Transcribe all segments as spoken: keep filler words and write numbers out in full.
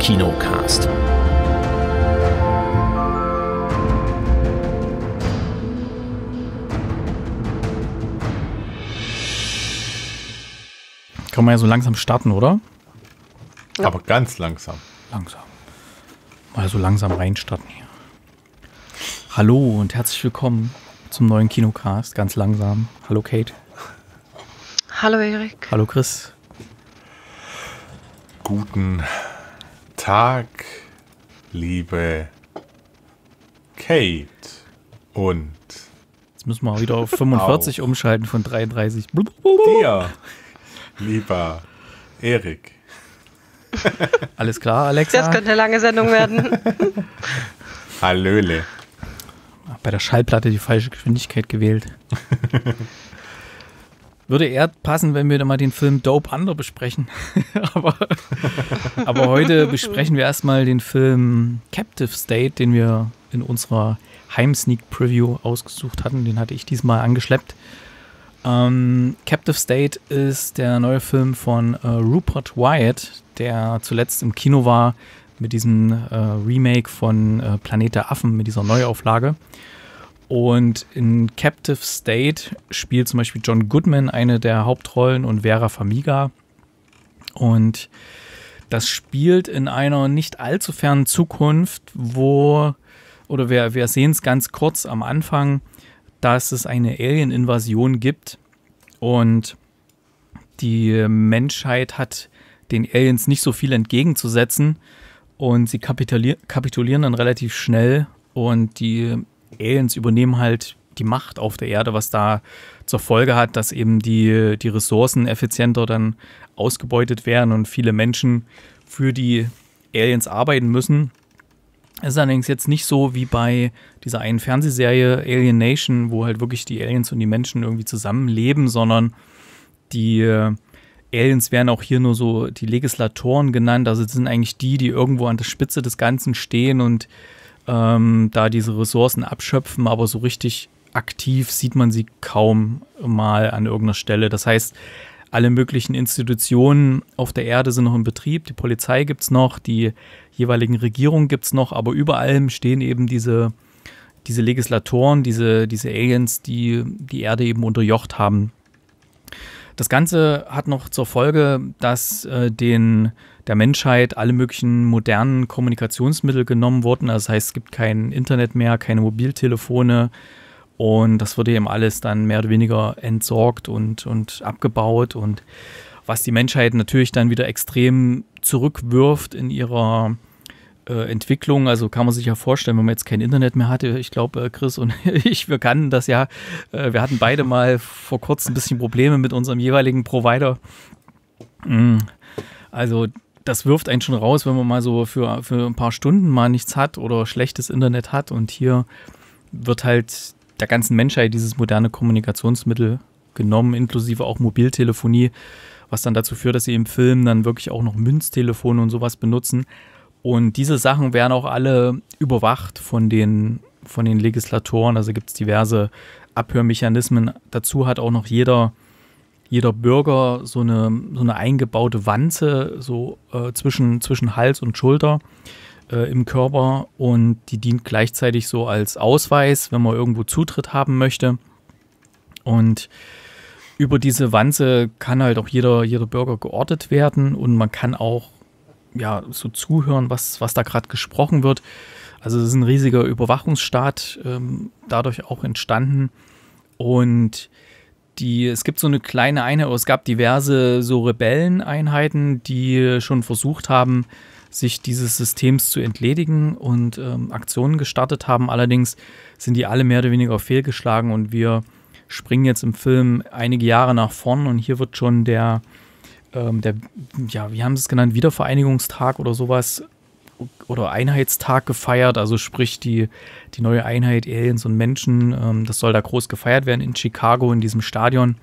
Kinocast. Kann man ja so langsam starten, oder? Ja. Aber ganz langsam. Langsam. Mal so langsam reinstarten hier. Hallo und herzlich willkommen zum neuen Kinocast. Ganz langsam. Hallo Kate. Hallo Erik. Hallo Chris. Guten Tag, liebe Kate. Und jetzt müssen wir wieder auf fünfundvierzig auch umschalten von dreiunddreißig. Dir, lieber Erik. Alles klar, Alexa? Das könnte eine lange Sendung werden. Hallöle. Bei der Schallplatte die falsche Geschwindigkeit gewählt. Würde eher passen, wenn wir dann mal den Film Dope Under besprechen. aber, aber heute besprechen wir erstmal den Film Captive State, den wir in unserer Heim-Sneak-Preview ausgesucht hatten. Den hatte ich diesmal angeschleppt. Ähm, Captive State ist der neue Film von äh, Rupert Wyatt, der zuletzt im Kino war mit diesem äh, Remake von äh, Planet der Affen, mit dieser Neuauflage. Und in Captive State spielt zum Beispiel John Goodman eine der Hauptrollen und Vera Farmiga. Und das spielt in einer nicht allzu fernen Zukunft, wo, oder wir, wir sehen es ganz kurz am Anfang, dass es eine Alien-Invasion gibt und die Menschheit hat den Aliens nicht so viel entgegenzusetzen und sie kapitulier- kapitulieren dann relativ schnell und die Aliens übernehmen halt die Macht auf der Erde, was da zur Folge hat, dass eben die, die Ressourcen effizienter dann ausgebeutet werden und viele Menschen für die Aliens arbeiten müssen. Es ist allerdings jetzt nicht so wie bei dieser einen Fernsehserie Alien Nation, wo halt wirklich die Aliens und die Menschen irgendwie zusammenleben, sondern die Aliens werden auch hier nur so die Legislatoren genannt. Also das sind eigentlich die, die irgendwo an der Spitze des Ganzen stehen und ähm, da diese Ressourcen abschöpfen, aber so richtig aktiv sieht man sie kaum mal an irgendeiner Stelle. Das heißt, alle möglichen Institutionen auf der Erde sind noch in Betrieb, die Polizei gibt es noch, die jeweiligen Regierungen gibt es noch, aber über allem stehen eben diese, diese Legislatoren, diese, diese Aliens, die die Erde eben unterjocht haben. Das Ganze hat noch zur Folge, dass äh, den, der Menschheit alle möglichen modernen Kommunikationsmittel genommen wurden. Also das heißt, es gibt kein Internet mehr, keine Mobiltelefone und das wurde eben alles dann mehr oder weniger entsorgt und, und abgebaut. Und was die Menschheit natürlich dann wieder extrem zurückwirft in ihrer äh, Entwicklung. Also kann man sich ja vorstellen, wenn man jetzt kein Internet mehr hatte. Ich glaube, äh, Chris und ich, wir kannten das ja. Äh, wir hatten beide mal vor kurzem ein bisschen Probleme mit unserem jeweiligen Provider. Mm. Also das wirft einen schon raus, wenn man mal so für, für ein paar Stunden mal nichts hat oder schlechtes Internet hat. Und hier wird halt der ganzen Menschheit dieses moderne Kommunikationsmittel genommen, inklusive auch Mobiltelefonie, was dann dazu führt, dass sie im Film dann wirklich auch noch Münztelefone und sowas benutzen. Und diese Sachen werden auch alle überwacht von den, von den Legislatoren. Also gibt es diverse Abhörmechanismen. Dazu hat auch noch jeder, jeder Bürger so eine, so eine eingebaute Wanze so äh, zwischen, zwischen Hals und Schulter äh, im Körper. Und die dient gleichzeitig so als Ausweis, wenn man irgendwo Zutritt haben möchte. Und über diese Wanze kann halt auch jeder, jeder Bürger geortet werden und man kann auch ja, so zuhören, was, was da gerade gesprochen wird. Also es ist ein riesiger Überwachungsstaat ähm, dadurch auch entstanden. Und die, es gibt so eine kleine Einheit, oder es gab diverse so Rebelleneinheiten, die schon versucht haben, sich dieses Systems zu entledigen und ähm, Aktionen gestartet haben. Allerdings sind die alle mehr oder weniger fehlgeschlagen und wir springen jetzt im Film einige Jahre nach vorn und hier wird schon der Der, ja, wie haben sie es genannt, Wiedervereinigungstag oder sowas oder Einheitstag gefeiert, also sprich die, die neue Einheit Aliens und Menschen, ähm, das soll da groß gefeiert werden in Chicago in diesem Stadion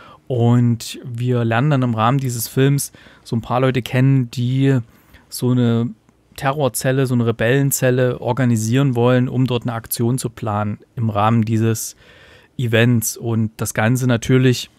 und wir lernen dann im Rahmen dieses Films so ein paar Leute kennen, die so eine Terrorzelle, so eine Rebellenzelle organisieren wollen, um dort eine Aktion zu planen im Rahmen dieses Events und das Ganze natürlich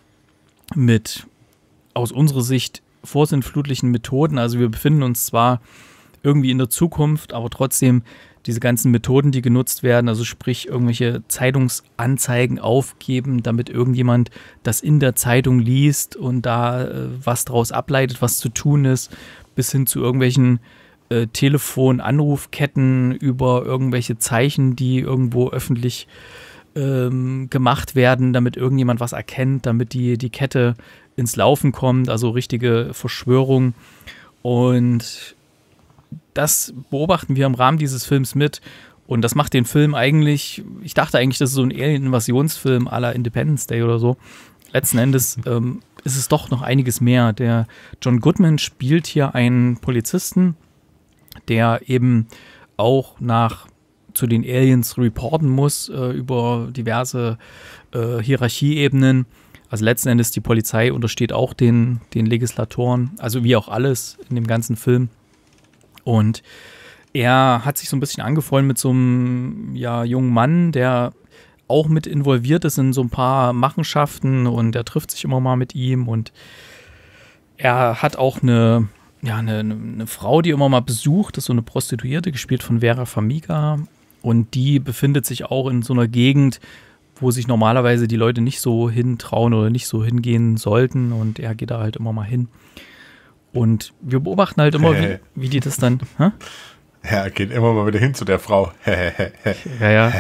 mit aus unserer Sicht vorsintflutlichen Methoden. Also wir befinden uns zwar irgendwie in der Zukunft, aber trotzdem diese ganzen Methoden, die genutzt werden, also sprich irgendwelche Zeitungsanzeigen aufgeben, damit irgendjemand das in der Zeitung liest und da äh, was draus ableitet, was zu tun ist, bis hin zu irgendwelchen äh, Telefon-Anrufketten über irgendwelche Zeichen, die irgendwo öffentlich ähm, gemacht werden, damit irgendjemand was erkennt, damit die, die Kette ins Laufen kommt, also richtige Verschwörung. Und das beobachten wir im Rahmen dieses Films mit und das macht den Film eigentlich, ich dachte eigentlich, das ist so ein Alien-Invasionsfilm à la Independence Day oder so. Letzten Endes ähm, ist es doch noch einiges mehr. Der John Goodman spielt hier einen Polizisten, der eben auch nach zu den Aliens reporten muss äh, über diverse äh, Hierarchieebenen. Also letzten Endes die Polizei untersteht auch den, den Legislatoren, also wie auch alles in dem ganzen Film. Und er hat sich so ein bisschen angefreundet mit so einem ja, jungen Mann, der auch mit involviert ist in so ein paar Machenschaften und er trifft sich immer mal mit ihm und er hat auch eine, ja, eine, eine Frau, die immer mal besucht, das ist so eine Prostituierte, gespielt von Vera Farmiga und die befindet sich auch in so einer Gegend, wo sich normalerweise die Leute nicht so hintrauen oder nicht so hingehen sollten und er geht da halt immer mal hin. Und wir beobachten halt immer, wie, wie die das dann... Hä? Ja, er geht immer mal wieder hin zu der Frau. Ja, ja.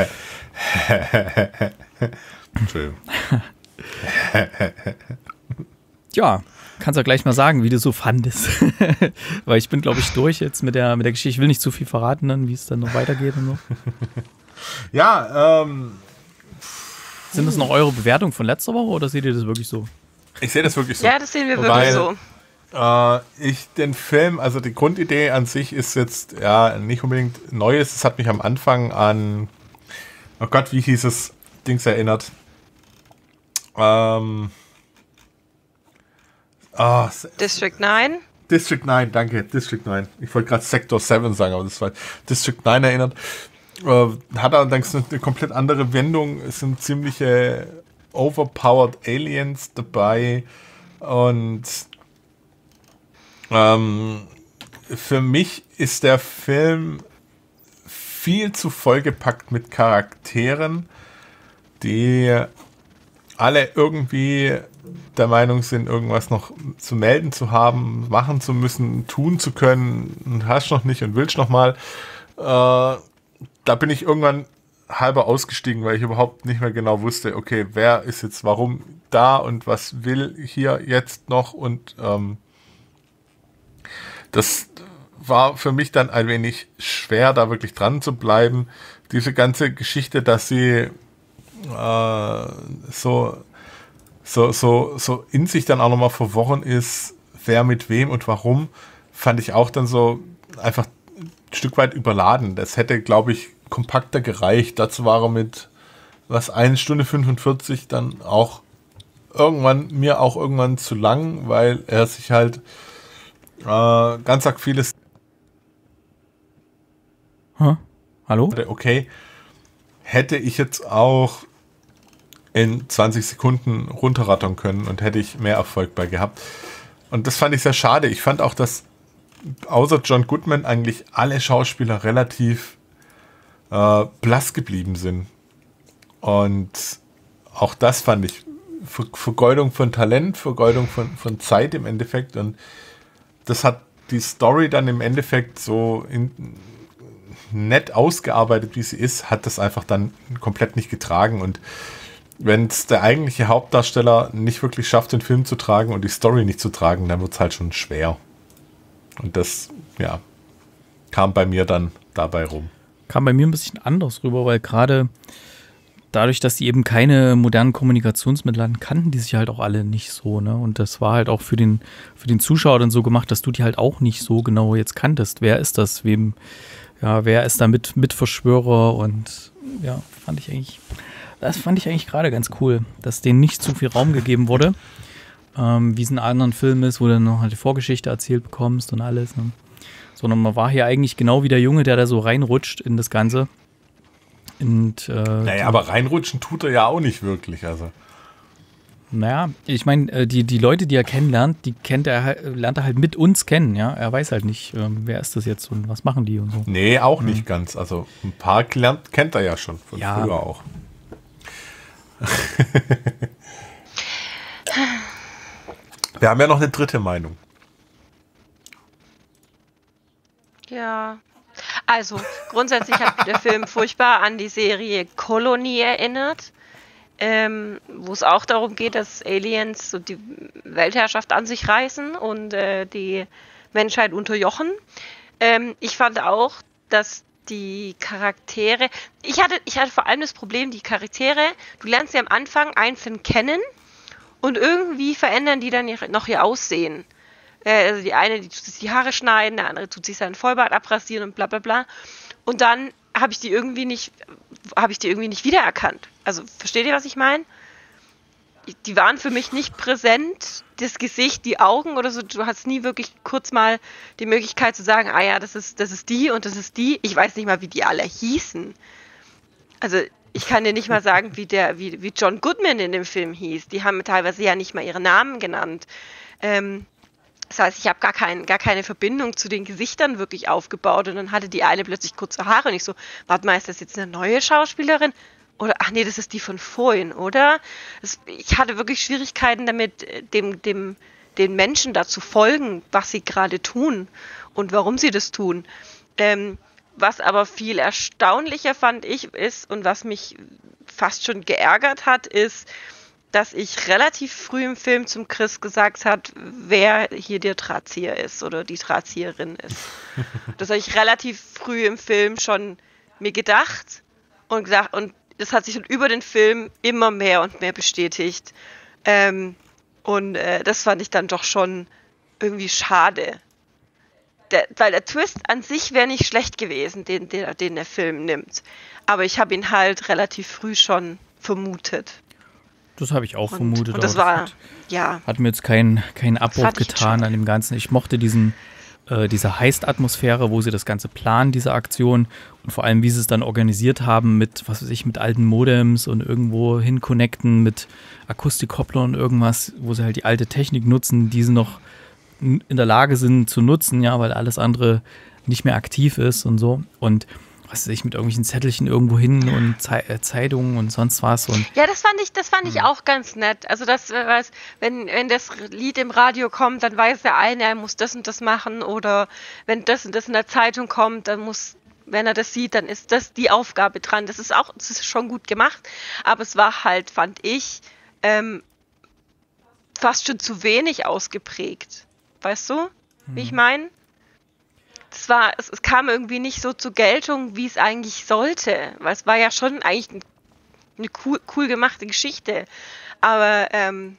Entschuldigung. Ja, kannst du gleich mal sagen, wie du so fandest. Weil ich bin, glaube ich, durch jetzt mit der, mit der Geschichte. Ich will nicht zu viel verraten, dann, wie es dann noch weitergeht und so. Ja, ähm... Sind das noch eure Bewertungen von letzter Woche oder seht ihr das wirklich so? Ich sehe das wirklich so. Ja, das sehen wir wirklich Weil, so. Äh, ich den Film, also die Grundidee an sich ist jetzt ja nicht unbedingt Neues. Es hat mich am Anfang an, oh Gott, wie hieß es, Dings erinnert. Ähm, oh, District neun? District neun, danke, District neun. Ich wollte gerade Sector sieben sagen, aber das war District neun erinnert. Äh, hat allerdings eine, eine komplett andere Wendung. Es sind ziemliche overpowered Aliens dabei und Ähm, für mich ist der Film viel zu vollgepackt mit Charakteren, die alle irgendwie der Meinung sind, irgendwas noch zu melden zu haben, machen zu müssen, tun zu können und hast noch nicht und willst noch mal. Äh, da bin ich irgendwann halber ausgestiegen, weil ich überhaupt nicht mehr genau wusste, okay, wer ist jetzt warum da und was will hier jetzt noch und ähm, das war für mich dann ein wenig schwer, da wirklich dran zu bleiben. Diese ganze Geschichte, dass sie äh, so, so, so, so in sich dann auch nochmal verworren ist, wer mit wem und warum, fand ich auch dann so einfach ein Stück weit überladen. Das hätte, glaube ich, kompakter gereicht. Dazu war er mit was eine Stunde fünfundvierzig dann auch irgendwann, mir auch irgendwann zu lang, weil er sich halt Äh, ganz arg vieles. Huh? Hallo? Okay, hätte ich jetzt auch in zwanzig Sekunden runterrattern können und hätte ich mehr Erfolg bei gehabt. Und das fand ich sehr schade. Ich fand auch, dass außer John Goodman eigentlich alle Schauspieler relativ äh, blass geblieben sind. Und auch das fand ich Ver Vergeudung von Talent, Vergeudung von, von Zeit im Endeffekt. Und das hat die Story dann im Endeffekt so in, nett ausgearbeitet, wie sie ist, hat das einfach dann komplett nicht getragen. Und wenn es der eigentliche Hauptdarsteller nicht wirklich schafft, den Film zu tragen und die Story nicht zu tragen, dann wird es halt schon schwer. Und das, ja, kam bei mir dann dabei rum. Kam bei mir ein bisschen anders rüber, weil gerade dadurch, dass die eben keine modernen Kommunikationsmittel hatten, kannten die sich halt auch alle nicht so, ne? Und das war halt auch für den, für den Zuschauer dann so gemacht, dass du die halt auch nicht so genau jetzt kanntest. Wer ist das? Wem, ja, wer ist da mit, Mitverschwörer? Und ja, fand ich eigentlich, das fand ich eigentlich gerade ganz cool, dass denen nicht zu viel Raum gegeben wurde, ähm, wie es in anderen Filmen ist, wo du dann noch halt die Vorgeschichte erzählt bekommst und alles, ne? Sondern man war hier eigentlich genau wie der Junge, der da so reinrutscht in das Ganze. Und, äh, naja, aber reinrutschen tut er ja auch nicht wirklich. Also. Naja, ich meine, die, die Leute, die er kennenlernt, die kennt er, lernt er halt mit uns kennen, ja. Er weiß halt nicht, ähm, wer ist das jetzt und was machen die und so. Nee, auch mhm. nicht ganz. Also ein paar lernt, kennt er ja schon von ja. früher auch. Wir haben ja noch eine dritte Meinung. Ja, also grundsätzlich hat mich der Film furchtbar an die Serie Colony erinnert. Ähm, wo es auch darum geht, dass Aliens so die Weltherrschaft an sich reißen und äh, die Menschheit unterjochen. Ähm, ich fand auch, dass die Charaktere, ich hatte, ich hatte vor allem das Problem, die Charaktere, du lernst sie am Anfang einzeln kennen und irgendwie verändern die dann noch ihr Aussehen. Äh, also die eine, die tut sich die Haare schneiden, der andere tut sich seinen Vollbart abrasieren und bla bla bla. Und dann habe ich die irgendwie nicht, habe ich die irgendwie nicht wiedererkannt. Also, versteht ihr, was ich meine? Die waren für mich nicht präsent, das Gesicht, die Augen oder so. Du hast nie wirklich kurz mal die Möglichkeit zu sagen, ah ja, das ist, das ist die und das ist die. Ich weiß nicht mal, wie die alle hießen. Also, ich kann dir nicht mal sagen, wie der, wie, wie John Goodman in dem Film hieß. Die haben teilweise ja nicht mal ihre Namen genannt. Ähm, Das heißt, ich habe gar, kein, gar keine Verbindung zu den Gesichtern wirklich aufgebaut und dann hatte die eine plötzlich kurze Haare und ich so, warte mal, ist das jetzt eine neue Schauspielerin? Oder, ach nee, das ist die von vorhin, oder? Das, ich hatte wirklich Schwierigkeiten damit, dem, dem, den Menschen da zu folgen, was sie gerade tun und warum sie das tun. Ähm, was aber viel erstaunlicher fand ich ist und was mich fast schon geärgert hat, ist, dass ich relativ früh im Film zum Chris gesagt hat, wer hier der Drahtzieher ist oder die Drahtzieherin ist. Das habe ich relativ früh im Film schon mir gedacht und gesagt, und das hat sich dann über den Film immer mehr und mehr bestätigt. Ähm, und äh, das fand ich dann doch schon irgendwie schade. Der, weil der Twist an sich wäre nicht schlecht gewesen, den, den, den der Film nimmt. Aber ich habe ihn halt relativ früh schon vermutet. Das habe ich auch und, vermutet. Und das war, hat, ja. Hat mir jetzt keinen kein Abbruch getan an dem Ganzen. Ich mochte diesen, äh, diese Heist-Atmosphäre, wo sie das Ganze planen, diese Aktion. Und vor allem, wie sie es dann organisiert haben mit, was weiß ich, mit alten Modems und irgendwo hin connecten mit Akustikkopplern und irgendwas, wo sie halt die alte Technik nutzen, die sie noch in der Lage sind zu nutzen, ja, weil alles andere nicht mehr aktiv ist und so. Und was weiß ich, mit irgendwelchen Zettelchen irgendwo hin und Ze- äh, Zeitungen und sonst was. Und ja, das fand ich, das fand ich auch ganz nett. Also das, was, wenn, wenn das Lied im Radio kommt, dann weiß der eine, er muss das und das machen. Oder wenn das und das in der Zeitung kommt, dann muss, wenn er das sieht, dann ist das die Aufgabe dran. Das ist auch, das ist schon gut gemacht. Aber es war halt, fand ich, ähm, fast schon zu wenig ausgeprägt. Weißt du, wie ich meine? Es war, es, es kam irgendwie nicht so zur Geltung, wie es eigentlich sollte. Weil es war ja schon eigentlich ein, eine cool, cool gemachte Geschichte. Aber ähm,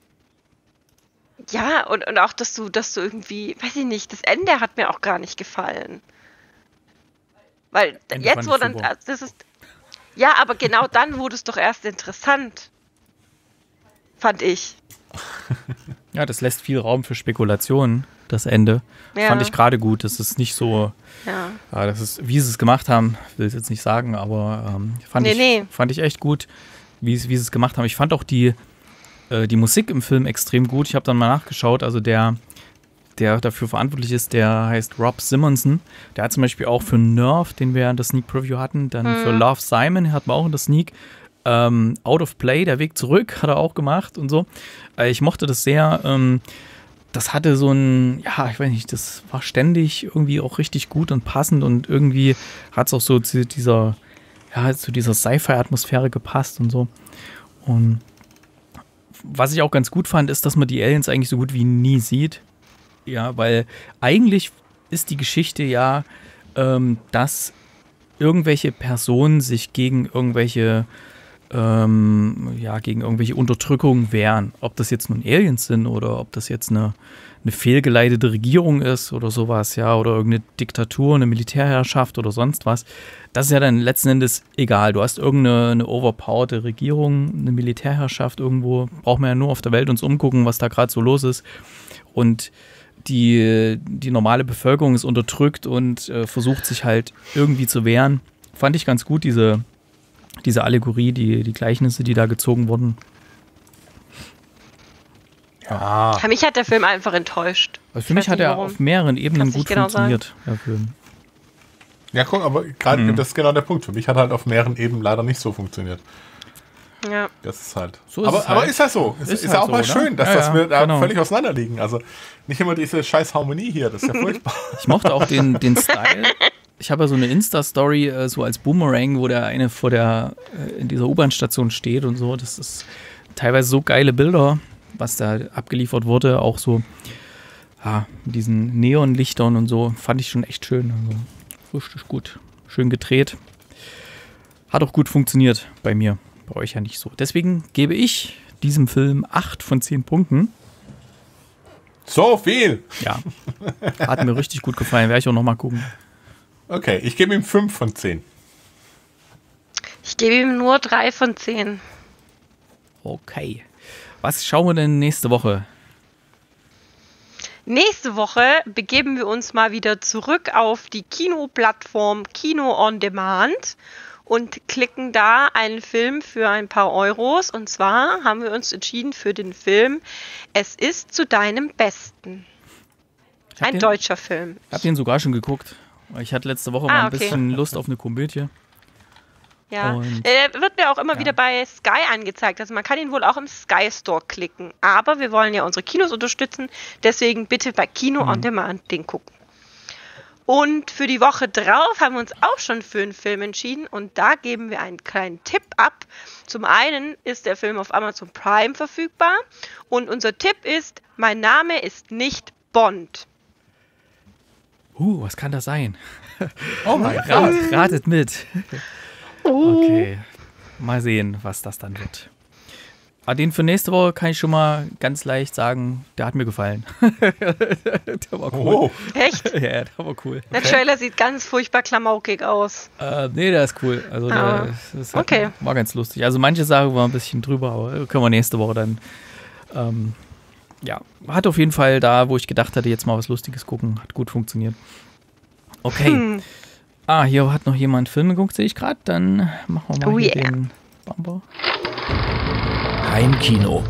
ja, und, und auch, dass du, dass du irgendwie, weiß ich nicht, das Ende hat mir auch gar nicht gefallen. Weil Ende jetzt, wo dann, super. das ist, ja, aber genau dann wurde es doch erst interessant. Fand ich. Ja, das lässt viel Raum für Spekulationen, das Ende. Ja. Fand ich gerade gut. Das ist nicht so, ja. ja, das ist, wie sie es gemacht haben, will ich jetzt nicht sagen, aber ähm, fand, nee, ich, nee. fand ich echt gut, wie, wie sie es gemacht haben. Ich fand auch die, äh, die Musik im Film extrem gut. Ich habe dann mal nachgeschaut, also der, der dafür verantwortlich ist, der heißt Rob Simonson. Der hat zum Beispiel auch für Nerve, den wir in der Sneak Preview hatten, dann mhm. für Love Simon hatten wir auch in der Sneak. Ähm, Out of Play, der Weg zurück, hat er auch gemacht und so. Äh, ich mochte das sehr. Ähm, das hatte so ein, ja, ich weiß nicht, das war ständig irgendwie auch richtig gut und passend und irgendwie hat es auch so zu dieser, ja, zu dieser Sci-Fi-Atmosphäre gepasst und so. Und was ich auch ganz gut fand, ist, dass man die Aliens eigentlich so gut wie nie sieht. Ja, weil eigentlich ist die Geschichte ja, ähm, dass irgendwelche Personen sich gegen irgendwelche Ähm, ja, gegen irgendwelche Unterdrückungen wehren. Ob das jetzt nun Aliens sind oder ob das jetzt eine, eine fehlgeleitete Regierung ist oder sowas, ja, oder irgendeine Diktatur, eine Militärherrschaft oder sonst was. Das ist ja dann letzten Endes egal. Du hast irgendeine eine overpowerte Regierung, eine Militärherrschaft irgendwo, braucht man ja nur auf der Welt uns umgucken, was da gerade so los ist. Und die, die normale Bevölkerung ist unterdrückt und äh, versucht sich halt irgendwie zu wehren. Fand ich ganz gut, diese Diese Allegorie, die, die Gleichnisse, die da gezogen wurden. Ja. Für mich hat der Film einfach enttäuscht. Also für mich hat er auf mehreren Ebenen gut genau funktioniert, der Film. Ja, guck, aber gerade mhm. das ist genau der Punkt. Für mich hat er halt auf mehreren Ebenen leider nicht so funktioniert. Ja. Das ist halt. So ist aber, es aber halt. ist halt so. Ist, ist ist halt ja auch so, mal oder? schön, dass ja, das wir ja, da genau. völlig auseinander liegen. Also nicht immer diese scheiß Harmonie hier, das ist ja furchtbar. Ich mochte auch den, den Style. Ich habe ja so eine Insta-Story, äh, so als Boomerang, wo der eine vor der, äh, in dieser U-Bahn-Station steht und so. Das ist teilweise so geile Bilder, was da abgeliefert wurde. Auch so, ja, mit diesen Neonlichtern und so. Fand ich schon echt schön. Also, richtig gut. Schön gedreht. Hat auch gut funktioniert bei mir. Bei euch ja nicht so. Deswegen gebe ich diesem Film acht von zehn Punkten. So viel? Ja. Hat mir richtig gut gefallen. Werde ich auch nochmal gucken. Okay, ich gebe ihm fünf von zehn. Ich gebe ihm nur drei von zehn. Okay. Was schauen wir denn nächste Woche? Nächste Woche begeben wir uns mal wieder zurück auf die Kinoplattform Kino on Demand und klicken da einen Film für ein paar Euros. Und zwar haben wir uns entschieden für den Film Es ist zu deinem Besten. Ein den, deutscher Film. Ich habe den sogar schon geguckt. Ich hatte letzte Woche ah, mal ein okay. bisschen Lust auf eine Komödie. Ja, Und, äh, wird mir auch immer ja. wieder bei Sky angezeigt. Also man kann ihn wohl auch im Sky Store klicken. Aber wir wollen ja unsere Kinos unterstützen. Deswegen bitte bei Kino Mhm. on Demand den gucken. Und für die Woche drauf haben wir uns auch schon für einen Film entschieden. Und da geben wir einen kleinen Tipp ab. Zum einen ist der Film auf Amazon Prime verfügbar. Und unser Tipp ist, mein Name ist nicht Bond. Uh, was kann das sein? Oh mein Gott. Rat, ratet mit. Okay, mal sehen, was das dann wird. Aber den für nächste Woche kann ich schon mal ganz leicht sagen, der hat mir gefallen. Der war cool. Oh. Echt? Ja, der war cool. Der Trailer sieht ganz furchtbar klamaukig aus. Äh, nee, der ist cool. Also Ah, der, das hat, okay. war ganz lustig. Also manche Sachen waren ein bisschen drüber, aber können wir nächste Woche dann. Ähm, ja, hat auf jeden Fall da, wo ich gedacht hatte, jetzt mal was Lustiges gucken, hat gut funktioniert. Okay. Hm. Ah, hier hat noch jemand Film geguckt, sehe ich gerade. Dann machen wir mal Oh hier yeah. den Bumper. Heimkino.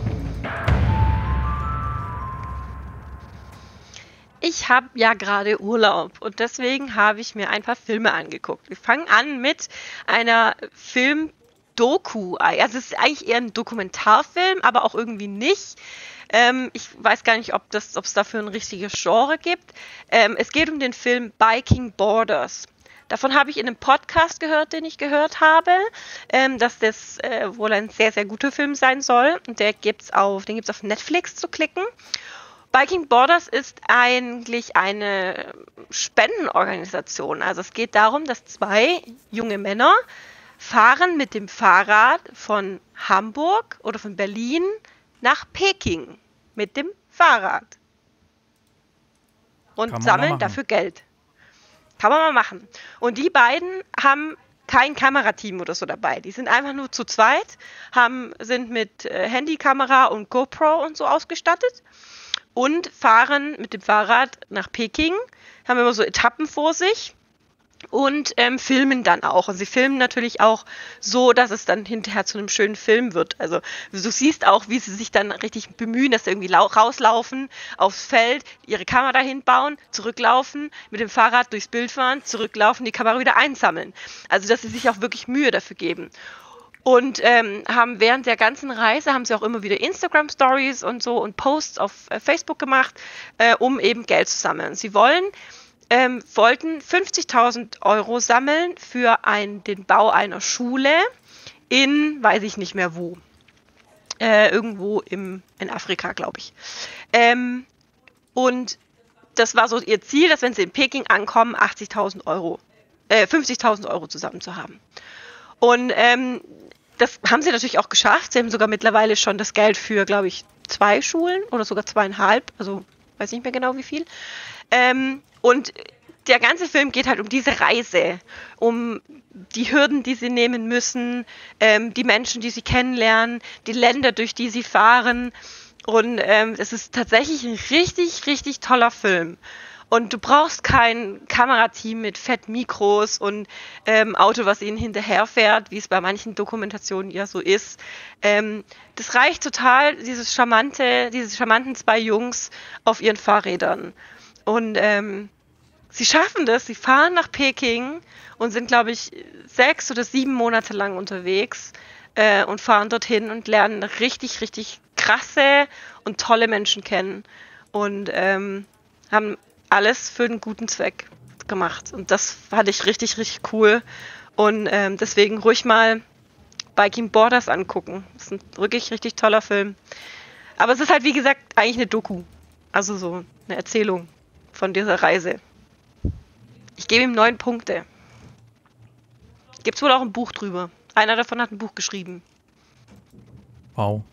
Ich habe ja gerade Urlaub und deswegen habe ich mir ein paar Filme angeguckt. Wir fangen an mit einer Film-Doku. Also es ist eigentlich eher ein Dokumentarfilm, aber auch irgendwie nicht. Ähm, ich weiß gar nicht, ob das, ob es dafür ein richtiges Genre gibt. Ähm, es geht um den Film Biking Borders. Davon habe ich in einem Podcast gehört, den ich gehört habe, ähm, dass das äh, wohl ein sehr, sehr guter Film sein soll. Und der gibt's auf, den gibt es auf Netflix zu klicken. Biking Borders ist eigentlich eine Spendenorganisation. Also es geht darum, dass zwei junge Männer fahren mit dem Fahrrad von Hamburg oder von Berlin nach Peking mit dem Fahrrad. Und sammeln dafür Geld. Kann man mal machen. Und die beiden haben kein Kamerateam oder so dabei. Die sind einfach nur zu zweit, haben, sind mit äh, Handykamera und GoPro und so ausgestattet und fahren mit dem Fahrrad nach Peking, haben immer so Etappen vor sich und ähm, filmen dann auch. Und sie filmen natürlich auch so, dass es dann hinterher zu einem schönen Film wird. Also du siehst auch, wie sie sich dann richtig bemühen, dass sie irgendwie rauslaufen aufs Feld, ihre Kamera hinbauen, zurücklaufen, mit dem Fahrrad durchs Bild fahren, zurücklaufen, die Kamera wieder einsammeln. Also dass sie sich auch wirklich Mühe dafür geben. Und ähm, haben während der ganzen Reise, haben sie auch immer wieder Instagram-Stories und so und Posts auf äh, Facebook gemacht, äh, um eben Geld zu sammeln. Sie wollen Ähm, wollten fünfzigtausend Euro sammeln für ein, den Bau einer Schule in, weiß ich nicht mehr wo, äh, irgendwo im, in Afrika, glaube ich. Ähm, und das war so ihr Ziel, dass wenn sie in Peking ankommen, achtzigtausend Euro, äh, fünfzigtausend Euro zusammen zu haben. Und ähm, das haben sie natürlich auch geschafft. Sie haben sogar mittlerweile schon das Geld für, glaube ich, zwei Schulen oder sogar zweieinhalb, also weiß nicht mehr genau wie viel. Ähm, und der ganze Film geht halt um diese Reise, um die Hürden, die sie nehmen müssen, ähm, die Menschen, die sie kennenlernen, die Länder, durch die sie fahren. Und ähm, es ist tatsächlich ein richtig, richtig toller Film. Und du brauchst kein Kamerateam mit Fettmikros und ähm, Auto, was ihnen hinterherfährt, wie es bei manchen Dokumentationen ja so ist. Ähm, das reicht total, dieses charmante, diese charmanten zwei Jungs auf ihren Fahrrädern. Und ähm, sie schaffen das, sie fahren nach Peking und sind, glaube ich, sechs oder sieben Monate lang unterwegs äh, und fahren dorthin und lernen richtig, richtig krasse und tolle Menschen kennen. Und ähm, haben alles für einen guten Zweck gemacht. Und das fand ich richtig, richtig cool. Und ähm, deswegen ruhig mal Viking Borders angucken. Das ist ein wirklich richtig toller Film. Aber es ist halt, wie gesagt, eigentlich eine Doku. Also so eine Erzählung von dieser Reise. Ich gebe ihm neun Punkte. Gibt es wohl auch ein Buch drüber. Einer davon hat ein Buch geschrieben. Wow.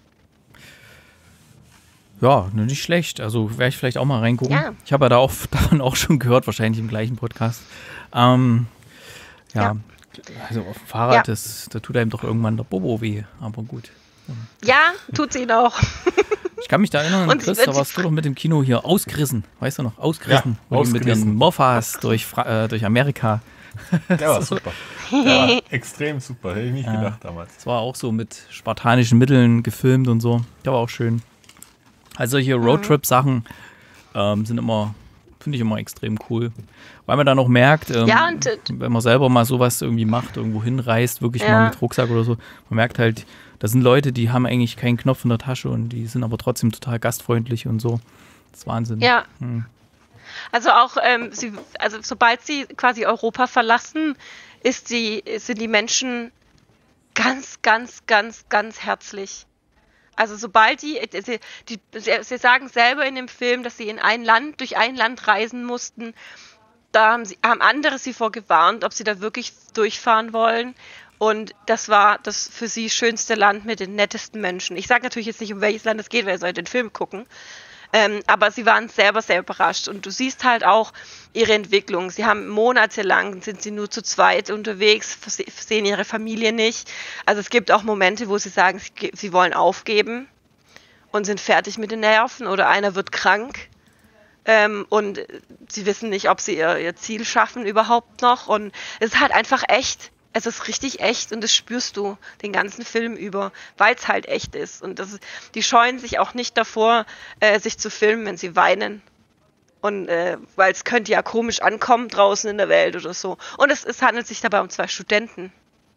Ja, nur nicht schlecht. Also werde ich vielleicht auch mal reingucken. Ja. Ich habe ja da auch, davon auch schon gehört, wahrscheinlich im gleichen Podcast. Ähm, ja, ja, also auf dem Fahrrad, ja. das, da tut einem doch irgendwann der Bobo weh. Aber gut. Ja, tut's ihn auch. Ich kann mich da erinnern, und Chris, da warst du doch mit dem Kino hier ausgerissen. Weißt du noch? Ausgerissen. Ja, wo die mit ihren Mofas durch, äh, durch Amerika. Der war super. Der war extrem super. Hätte ich nicht ja, gedacht damals. Das war auch so mit spartanischen Mitteln gefilmt und so. Der war auch schön. Also solche Roadtrip-Sachen ähm, sind immer, finde ich immer extrem cool. Weil man dann auch merkt, ähm, ja, und, wenn man selber mal sowas irgendwie macht, irgendwo hinreist, wirklich ja. mal mit Rucksack oder so, man merkt halt, das sind Leute, die haben eigentlich keinen Knopf in der Tasche und die sind aber trotzdem total gastfreundlich und so. Das ist Wahnsinn. Ja. Hm. Also auch, ähm, sie, also sobald sie quasi Europa verlassen, ist die, sind die Menschen ganz, ganz, ganz, ganz herzlich. Also sobald die, die, die sie, sie sagen selber in dem Film, dass sie in ein Land, durch ein Land reisen mussten, da haben, sie, haben andere sie vorgewarnt, ob sie da wirklich durchfahren wollen. Und das war das für sie schönste Land mit den nettesten Menschen. Ich sage natürlich jetzt nicht, um welches Land es geht, weil ihr sollt den Film gucken. Ähm, aber sie waren selber sehr überrascht. Und du siehst halt auch ihre Entwicklung. Sie haben monatelang, sind sie nur zu zweit unterwegs, sehen ihre Familie nicht. Also es gibt auch Momente, wo sie sagen, sie, sie wollen aufgeben und sind fertig mit den Nerven oder einer wird krank. Ähm, und sie wissen nicht, ob sie ihr, ihr Ziel schaffen überhaupt noch. Und es ist halt einfach echt. Es ist richtig echt und das spürst du den ganzen Film über, weil es halt echt ist. Und das ist, die scheuen sich auch nicht davor, äh, sich zu filmen, wenn sie weinen. Und äh, weil es könnte ja komisch ankommen draußen in der Welt oder so. Und es, es handelt sich dabei um zwei Studenten,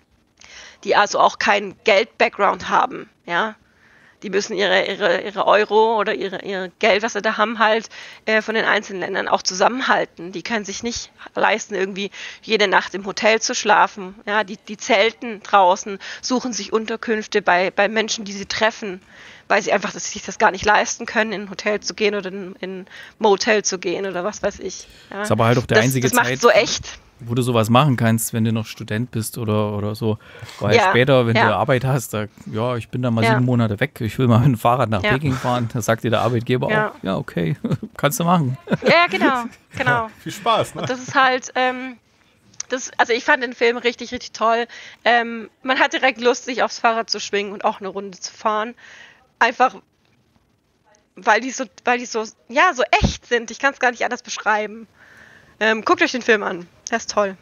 die also auch keinen Geld-Background haben, ja. Die müssen ihre, ihre, ihre Euro oder ihre, ihre Geld, was sie da haben, halt äh, von den einzelnen Ländern auch zusammenhalten. Die können sich nicht leisten, irgendwie jede Nacht im Hotel zu schlafen. Ja, die, die zelten draußen, suchen sich Unterkünfte bei, bei Menschen, die sie treffen, weil sie einfach dass sie sich das gar nicht leisten können, in ein Hotel zu gehen oder in, in ein Motel zu gehen oder was weiß ich. Ja. Das ist aber halt auch der das, einzige das macht Zeit, so echt. wo du sowas machen kannst, wenn du noch Student bist oder, oder so. Weil ja, später, wenn ja. du Arbeit hast, da, ja, ich bin da mal ja. sieben Monate weg, ich will mal mit dem Fahrrad nach ja. Peking fahren, da sagt dir der Arbeitgeber ja. auch, ja, okay, kannst du machen. Ja, genau, genau. Ja, viel Spaß, ne? Und das ist halt, ähm, das, also ich fand den Film richtig, richtig toll. Ähm, man hat direkt Lust, sich aufs Fahrrad zu schwingen und auch eine Runde zu fahren. Einfach, weil die so, weil die so, ja, so echt sind. Ich kann es gar nicht anders beschreiben. Ähm, guckt euch den Film an. Der ist toll.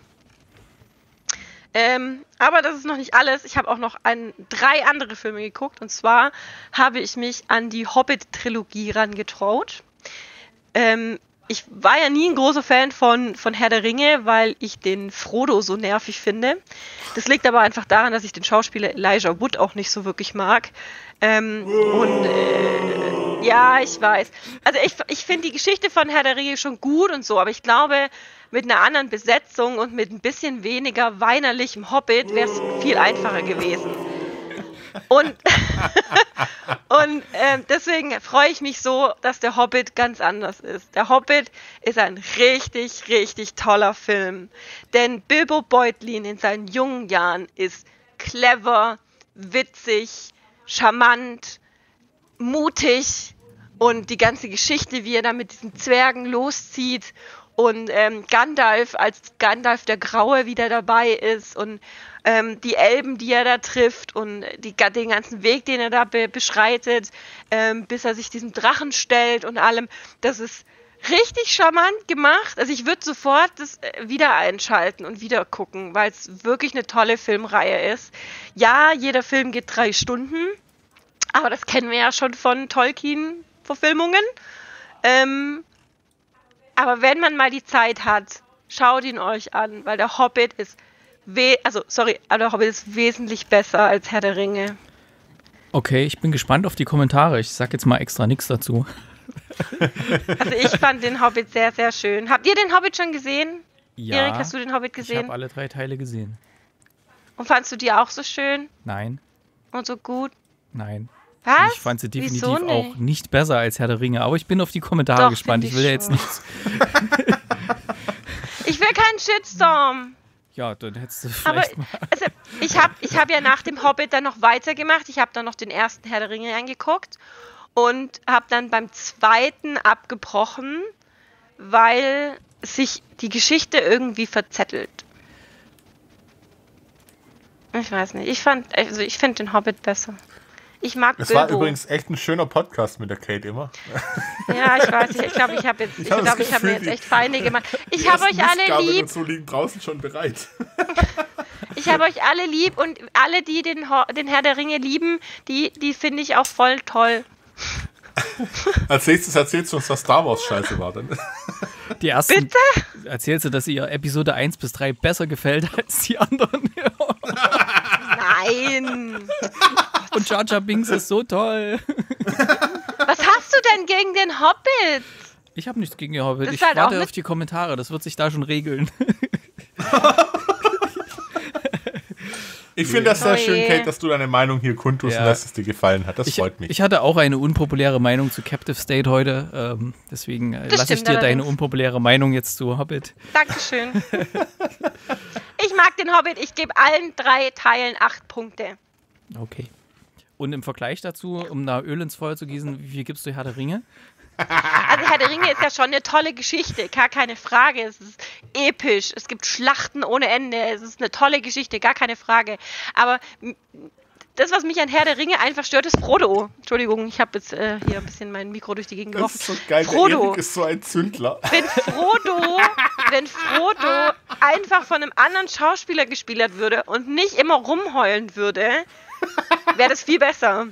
Ähm, aber das ist noch nicht alles. Ich habe auch noch ein, drei andere Filme geguckt. Und zwar habe ich mich an die Hobbit-Trilogie rangetraut. Ähm, ich war ja nie ein großer Fan von, von Herr der Ringe, weil ich den Frodo so nervig finde. Das liegt aber einfach daran, dass ich den Schauspieler Elijah Wood auch nicht so wirklich mag. Ähm, und äh, ja, ich weiß. Also ich, ich finde die Geschichte von Herr der Ringe schon gut und so, aber ich glaube, mit einer anderen Besetzung und mit ein bisschen weniger weinerlichem Hobbit wäre es viel einfacher gewesen. Und, und äh, deswegen freue ich mich so, dass der Hobbit ganz anders ist. Der Hobbit ist ein richtig, richtig toller Film. Denn Bilbo Beutlin in seinen jungen Jahren ist clever, witzig, charmant, mutig und die ganze Geschichte, wie er da mit diesen Zwergen loszieht und ähm, Gandalf als Gandalf der Graue wieder dabei ist und ähm, die Elben, die er da trifft und die, den ganzen Weg, den er da be- beschreitet, ähm, bis er sich diesem Drachen stellt und allem, das ist richtig charmant gemacht. Also ich würde sofort das wieder einschalten und wieder gucken, weil es wirklich eine tolle Filmreihe ist. Ja, jeder Film geht drei Stunden, aber das kennen wir ja schon von Tolkien-Verfilmungen. Ähm, aber wenn man mal die Zeit hat, schaut ihn euch an, weil der Hobbit ist, we- also sorry, aber der Hobbit ist wesentlich besser als Herr der Ringe. Okay, ich bin gespannt auf die Kommentare. Ich sag jetzt mal extra nichts dazu. Also ich fand den Hobbit sehr, sehr schön. Habt ihr den Hobbit schon gesehen? Ja, Erik, hast du den Hobbit ich gesehen? habe alle drei Teile gesehen. Und fandst du die auch so schön Nein, und so gut? nein. Was? Ich fand sie definitiv Wieso nicht? auch nicht besser als Herr der Ringe. Aber ich bin auf die Kommentare Doch, gespannt. find Ich will ja ich jetzt schon. nichts. Ich will keinen Shitstorm. Ja, dann hättest du Aber vielleicht mal. also, ich habe ich hab ja nach dem Hobbit dann noch weitergemacht. Ich habe dann noch den ersten Herr der Ringe angeguckt und habe dann beim zweiten abgebrochen, weil sich die Geschichte irgendwie verzettelt. Ich weiß nicht. Ich fand, also ich finde den Hobbit besser. Ich mag Es Bilbo. war übrigens echt ein schöner Podcast mit der Kate immer. Ja, ich weiß nicht. Ich glaube, ich habe jetzt, ich Ich hab glaube, das ich habe mir Gefühl, jetzt echt Feinde gemacht. Ich Die habe ersten euch alle Mistgabeln lieb. und so liegen draußen schon bereit. Ich habe euch alle lieb und alle, die den, Ho- den Herr der Ringe lieben, die, die finde ich auch voll toll. Als nächstes erzählst du uns, was Star Wars scheiße war. Dann. Die ersten. Bitte? Erzählst du, dass ihr Episode eins bis drei besser gefällt als die anderen? Nein. Und Jar Jar Binks ist so toll. Was hast du denn gegen den Hobbit? Ich habe nichts gegen die Hobbit. Das Ich ist halt auch warte mit- auf die Kommentare. Das wird sich da schon regeln. Ich finde das sehr Oh schön, je. Kate, dass du deine Meinung hier kundtust Ja. und dass es dir gefallen hat. Das Ich, freut mich. ich hatte auch eine unpopuläre Meinung zu Captive State heute. Ähm, deswegen äh, Das lasse ich stimmt dir deine allerdings. unpopuläre Meinung jetzt zu Hobbit. Dankeschön. Ich mag den Hobbit. Ich gebe allen drei Teilen acht Punkte. Okay. Und im Vergleich dazu, um da Öl ins Feuer zu gießen, wie viel gibst du Herr der Ringe? Also Herr der Ringe ist ja schon eine tolle Geschichte, gar keine Frage. Es ist episch, es gibt Schlachten ohne Ende, es ist eine tolle Geschichte, gar keine Frage. Aber m- das, was mich an Herr der Ringe einfach stört, ist Frodo. Entschuldigung, ich habe jetzt äh, hier ein bisschen mein Mikro durch die Gegend Das geworfen. ist so geil. Der Frodo. Erik ist so ein Zündler. Wenn Frodo, wenn Frodo einfach von einem anderen Schauspieler gespielt würde und nicht immer rumheulen würde, wäre das viel besser.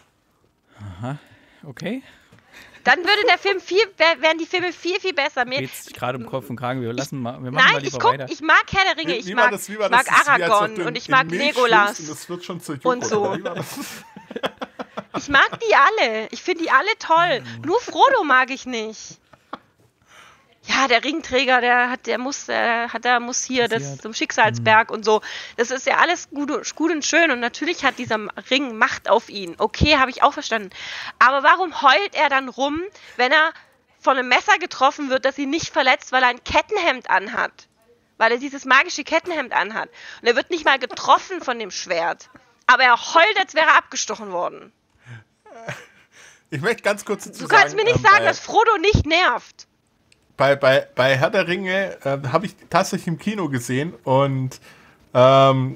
Okay. Dann würde der Film viel, wär, wären die Filme viel, viel besser. Mir, Geht's dich gerade im Kopf und Kragen. Wir lassen mal, wir machen mal nein, lieber ich guck, weiter. ich mag Herr der Ringe, ich Wie war mag, das? Wie ich war mag das? Das ist wie, als ob Aragorn du in- und ich in mag Milch Legolas. schwimmst und das wird schon zur und Joghurt, so. oder wie war das? Ich mag die alle. Ich finde die alle toll. Nur Frodo mag ich nicht. Ja, der Ringträger, der hat, der muss, der hat, der muss hier das Passiert. zum Schicksalsberg und so. Das ist ja alles gut, und- gut und schön und natürlich hat dieser Ring Macht auf ihn. Okay, habe ich auch verstanden. Aber warum heult er dann rum, wenn er von einem Messer getroffen wird, das ihn nicht verletzt, weil er ein Kettenhemd anhat? Weil er dieses magische Kettenhemd anhat. Und er wird nicht mal getroffen von dem Schwert. Aber er heult, als wäre er abgestochen worden. Ich möchte ganz kurz dazu Du kannst sagen, mir nicht ähm, sagen, bei, dass Frodo nicht nervt. bei, bei, bei Herr der Ringe äh, habe ich tatsächlich im Kino gesehen und ähm,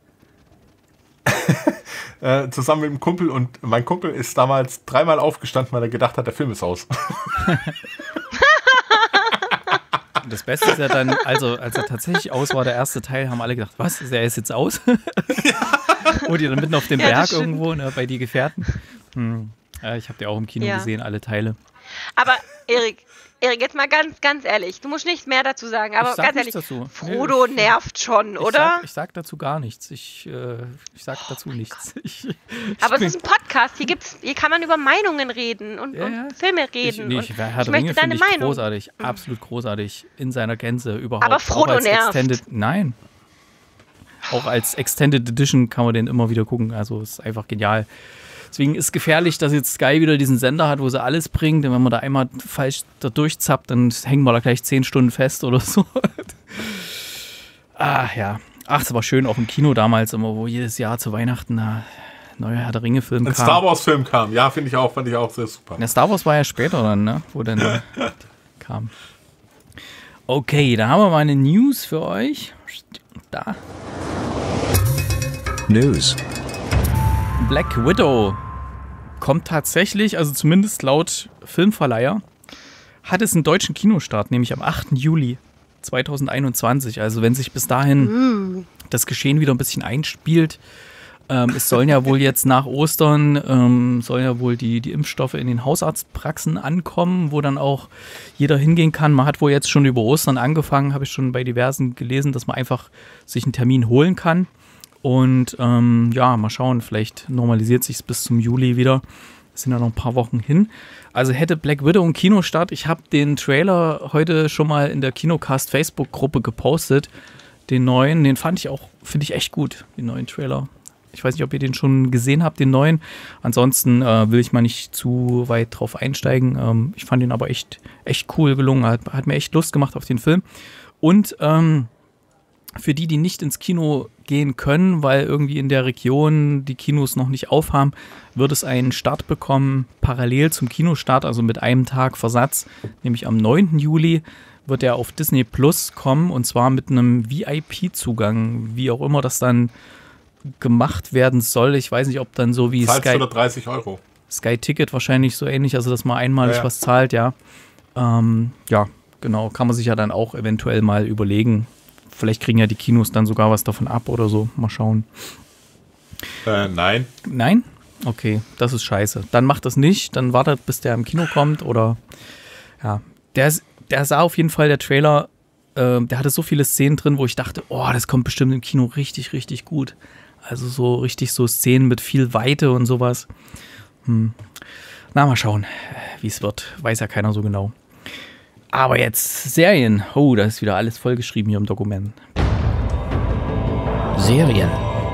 äh, zusammen mit dem Kumpel und mein Kumpel ist damals dreimal aufgestanden, weil er gedacht hat, der Film ist aus. Das Beste ist ja dann, also als er tatsächlich aus war, der erste Teil, haben alle gedacht, was, der ist jetzt aus? Oder dann mitten auf dem Ja, das Berg stimmt. irgendwo, ne, bei die Gefährten. Hm. Ja, ich habe die auch im Kino Ja. gesehen, alle Teile. Aber Erik, Erik, jetzt mal ganz, ganz ehrlich. Du musst nicht mehr dazu sagen, aber Ich sag ganz nichts ehrlich, dazu. Frodo Nee, ich- nervt schon, Ich oder? sag, ich sag dazu gar nichts. Ich, äh, ich sag dazu nichts. Ich, ich Aber es bin- ist ein Podcast. Hier gibt's, hier kann man über Meinungen reden und, Ja, und ja. Filme Ich, reden. nee, und ich, Herr ich der möchte Ringe deine finde ich Meinung. großartig, absolut großartig in seiner Gänze überhaupt. Aber Auch Frodo als nervt. Extended, nein. Auch als Extended Edition kann man den immer wieder gucken. Also ist einfach genial. Deswegen ist gefährlich, dass jetzt Sky wieder diesen Sender hat, wo sie alles bringt. Denn wenn man da einmal falsch da durchzappt, dann hängen wir da gleich zehn Stunden fest oder so. Ah, ja. Ach, es war schön, auch im Kino damals immer, wo jedes Jahr zu Weihnachten ein neuer Herr der Ringe-Film Ein kam. Star Wars Film kam. Ja, finde ich auch, fand ich auch sehr super. Der Star Wars war ja später dann, ne? Wo dann äh, kam. Okay, da haben wir mal eine News für euch. Da. News. Black Widow kommt tatsächlich, also zumindest laut Filmverleiher, hat es einen deutschen Kinostart, nämlich am achten Juli zweitausendeinundzwanzig. Also wenn sich bis dahin mm. das Geschehen wieder ein bisschen einspielt, ähm, es sollen ja wohl jetzt nach Ostern, ähm, sollen ja wohl die, die Impfstoffe in den Hausarztpraxen ankommen, wo dann auch jeder hingehen kann. Man hat wohl jetzt schon über Ostern angefangen, habe ich schon bei diversen gelesen, dass man einfach sich einen Termin holen kann. Und ähm, ja, mal schauen, vielleicht normalisiert sich es bis zum Juli wieder. Es sind ja noch ein paar Wochen hin. Also hätte Black Widow einen Kinostart. Ich habe den Trailer heute schon mal in der Kinocast Facebook-Gruppe gepostet. Den neuen, den fand ich auch, finde ich echt gut, den neuen Trailer. Ich weiß nicht, ob ihr den schon gesehen habt, den neuen. Ansonsten äh, will ich mal nicht zu weit drauf einsteigen. Ähm, ich fand den aber echt, echt cool gelungen. Hat, hat mir echt Lust gemacht auf den Film. Und ähm, für die, die nicht ins Kino gehen können, weil irgendwie in der Region die Kinos noch nicht aufhaben, wird es einen Start bekommen, parallel zum Kinostart, also mit einem Tag Versatz, nämlich am neunten Juli wird er auf Disney Plus kommen und zwar mit einem V I P-Zugang, wie auch immer das dann gemacht werden soll. Ich weiß nicht, ob dann so wie Sky... hundertdreißig Euro. Sky Ticket wahrscheinlich so ähnlich, also dass man einmalig ja, ja. was zahlt, ja. Ähm, ja, genau, kann man sich ja dann auch eventuell mal überlegen. Vielleicht kriegen ja die Kinos dann sogar was davon ab oder so. Mal schauen. Äh, nein. Nein? Okay, das ist scheiße. Dann macht das nicht. Dann wartet, bis der im Kino kommt. Oder ja, der, der sah auf jeden Fall, der Trailer, äh, der hatte so viele Szenen drin, wo ich dachte, oh, das kommt bestimmt im Kino richtig, richtig gut. Also so richtig so Szenen mit viel Weite und sowas. Hm. Na, mal schauen, wie es wird. Weiß ja keiner so genau. Aber jetzt Serien. Oh, da ist wieder alles vollgeschrieben hier im Dokument. Serien.